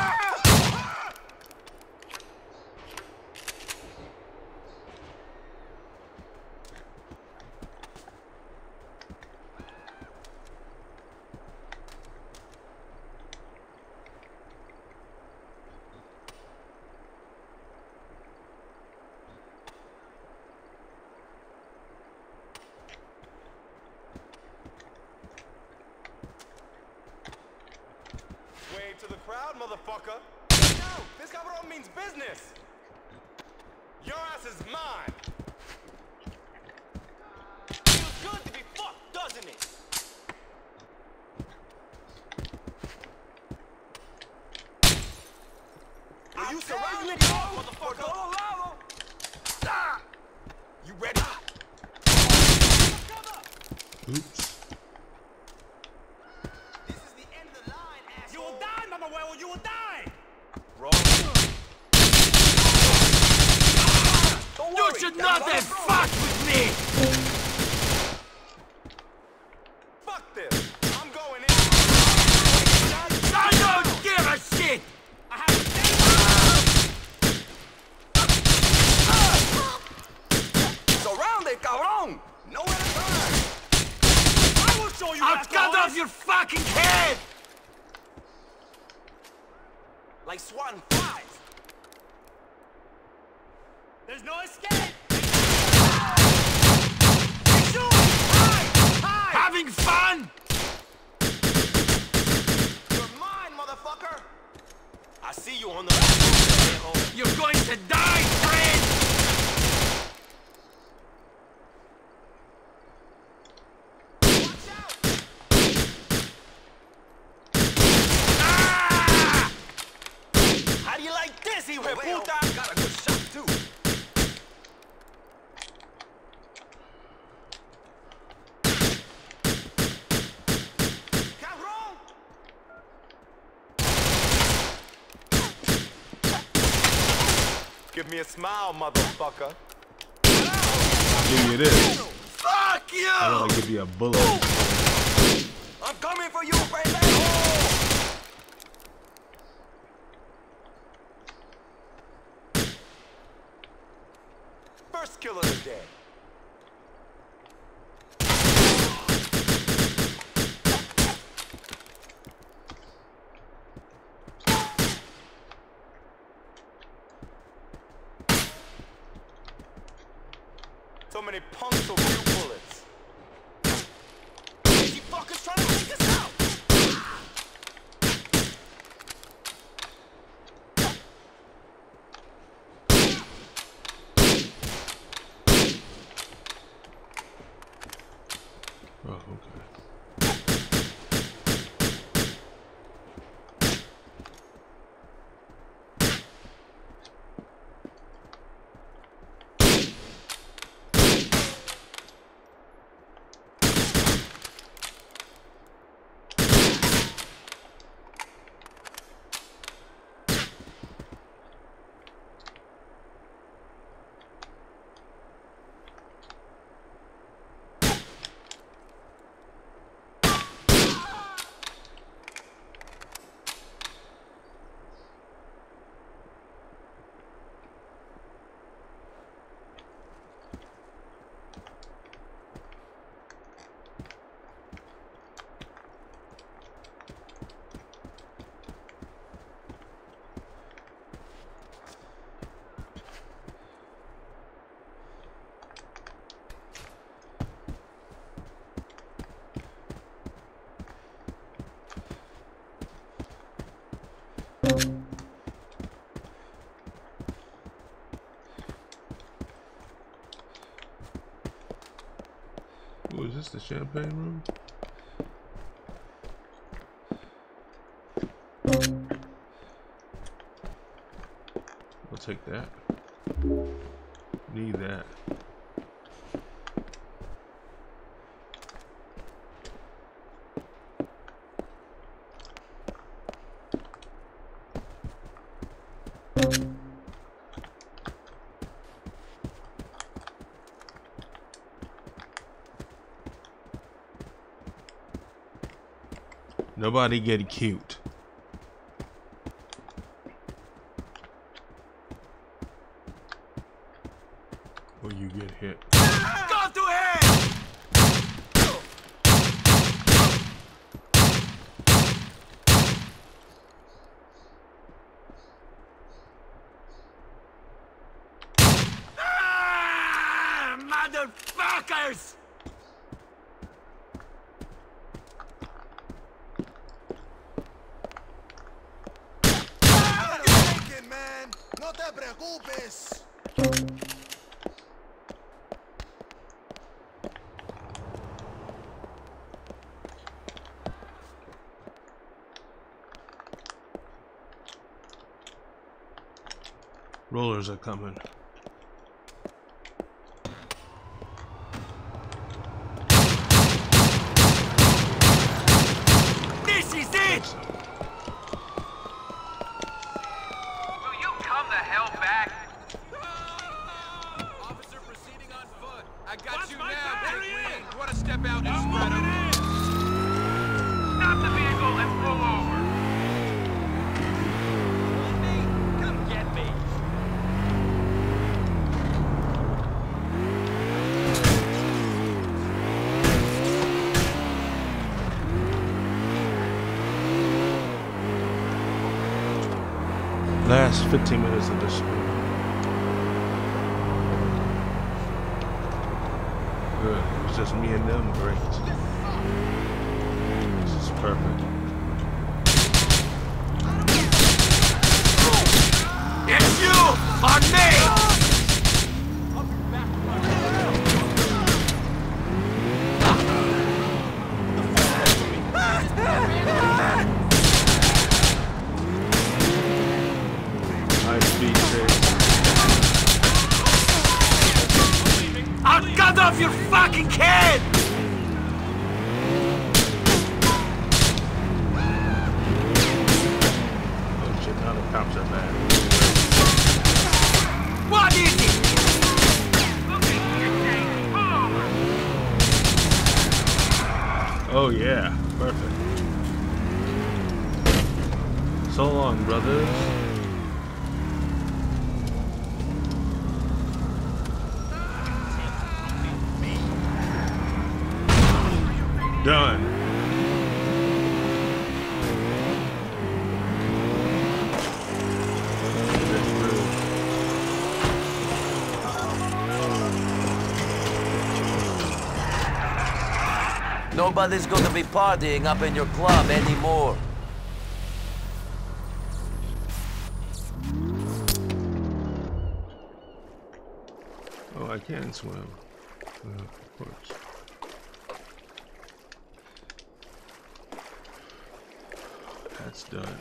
Wave to the crowd, motherfucker. No, this cabrón means business. Your ass is mine. Feels good to be fucked, doesn't it? Are you surrounded, motherfucker? Ah! You ready? Oops. You will die, Mama Huevo, you will die! Wrong. You should not have fucked with me! Fuck this! I'm going in! I don't give a shit! I have a Surrounded, cabrón! nowhere to turn! I will show you I'll assholes. cut off your fucking head! Like swatting flies! There's no escape! Having fun? You're mine, motherfucker! I see you on the... You're going to die, friend! How do you like this, hijo de puta? Got a good shot, too. Cabrón! Give me a smile, motherfucker. Give you this. Fuck you! I don't want to give you a bullet. I'm coming for you, baby! First kill of the day. So many punks over few bullets. Crazy fuckers trying to take us out! Oh, okay. Oh, is this the champagne room? I'll take that. Need that. Nobody get cute. Or you get hit. Go to hell! Ah, motherfuckers! Man, no te preocupes. Rollers are coming. This is it! Come the hell back. Officer proceeding on foot. I got Watch you now, Big Wing. You want to step out and spread them? Stop the vehicle and pull over. Come get me. Last fifteen minutes of this stream. Good. It's just me and them. Great. This is perfect. It's you on me! I'll cut off your fucking head! Oh shit, now the cops are bad. What is it? Oh yeah, perfect. So long, brothers. Done. Nobody's gonna be partying up in your club anymore. Oh, I can swim. Uh, of course. That's done.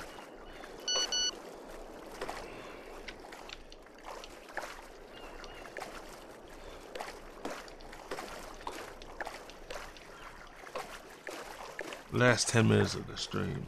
Last ten minutes of the stream.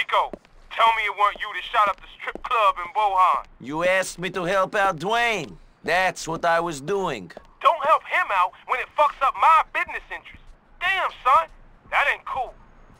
Niko, tell me it weren't you that shot up the strip club in Bohan. You asked me to help out Dwayne. That's what I was doing. Don't help him out when it fucks up my business interests. Damn, son, that ain't cool.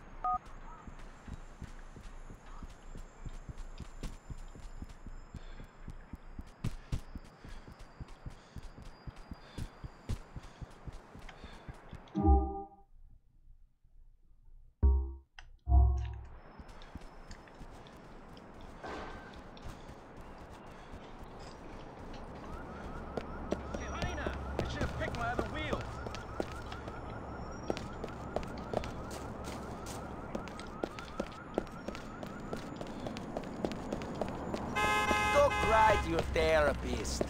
Right, your therapist.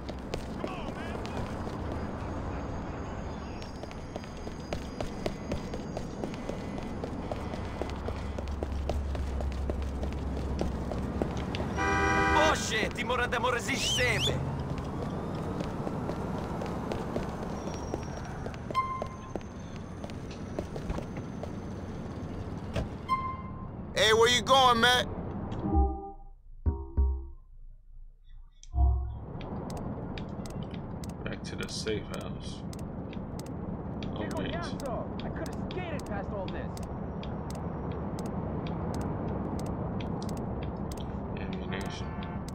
Boże, ti mora da mora ziš sebe. Hey, where you going, man? To the safe house. Oh wait. I could have skated past all this. Ammunition.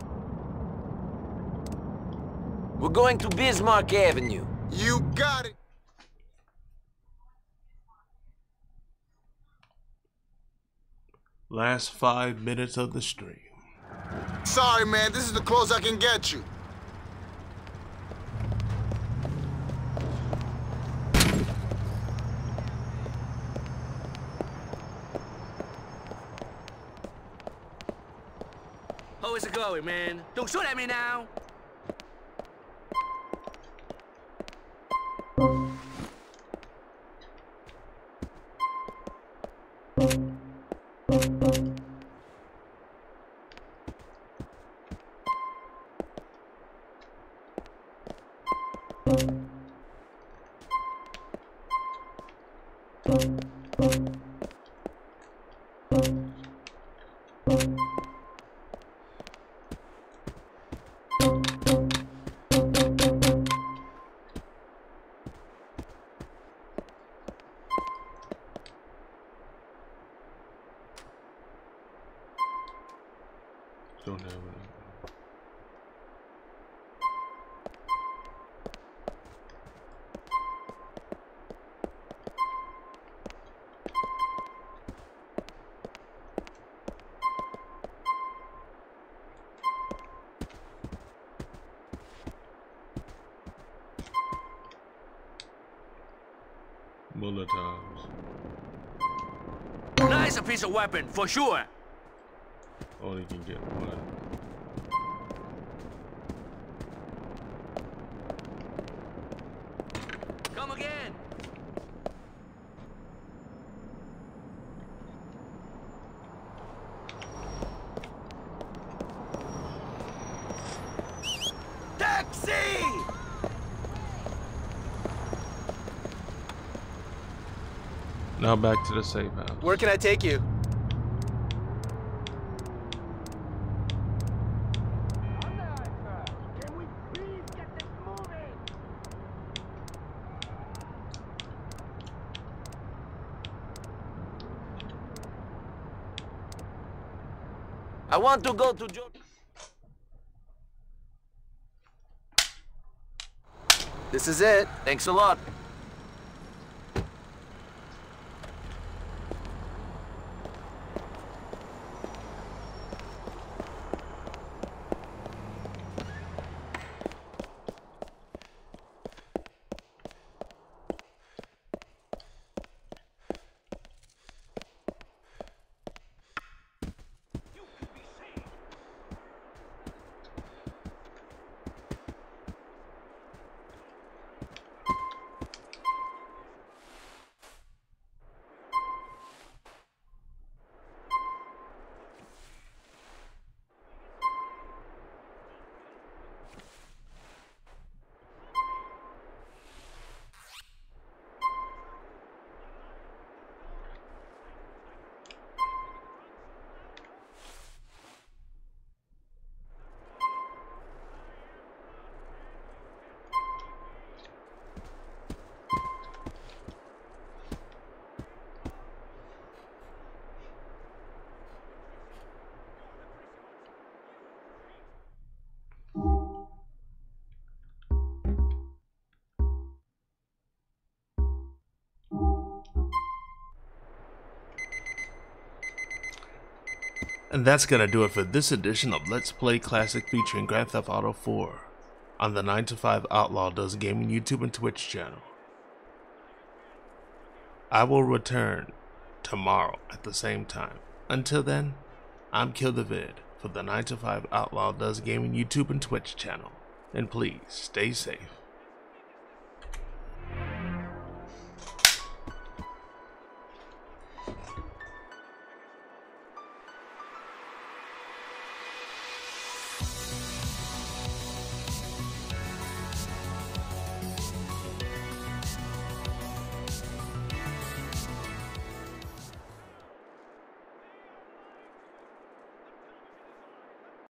We're going to Bismarck Avenue. You got it. Last five minutes of the stream. Sorry, man. This is the closest I can get you. How is it going, man? Don't shoot at me now! Don't have it. Molotovs. Nice a piece of weapon, for sure. Only can get one. Come again. Taxi! Now back to the safe house. Where can I take you? I want to go to Georgia. This is it. Thanks a lot. And that's gonna do it for this edition of Let's Play Classic featuring Grand Theft Auto four on the nine to five Outlaw Does Gaming YouTube and Twitch channel. I will return tomorrow at the same time. Until then, I'm Kill the Vid for the nine to five Outlaw Does Gaming YouTube and Twitch channel. And please stay safe.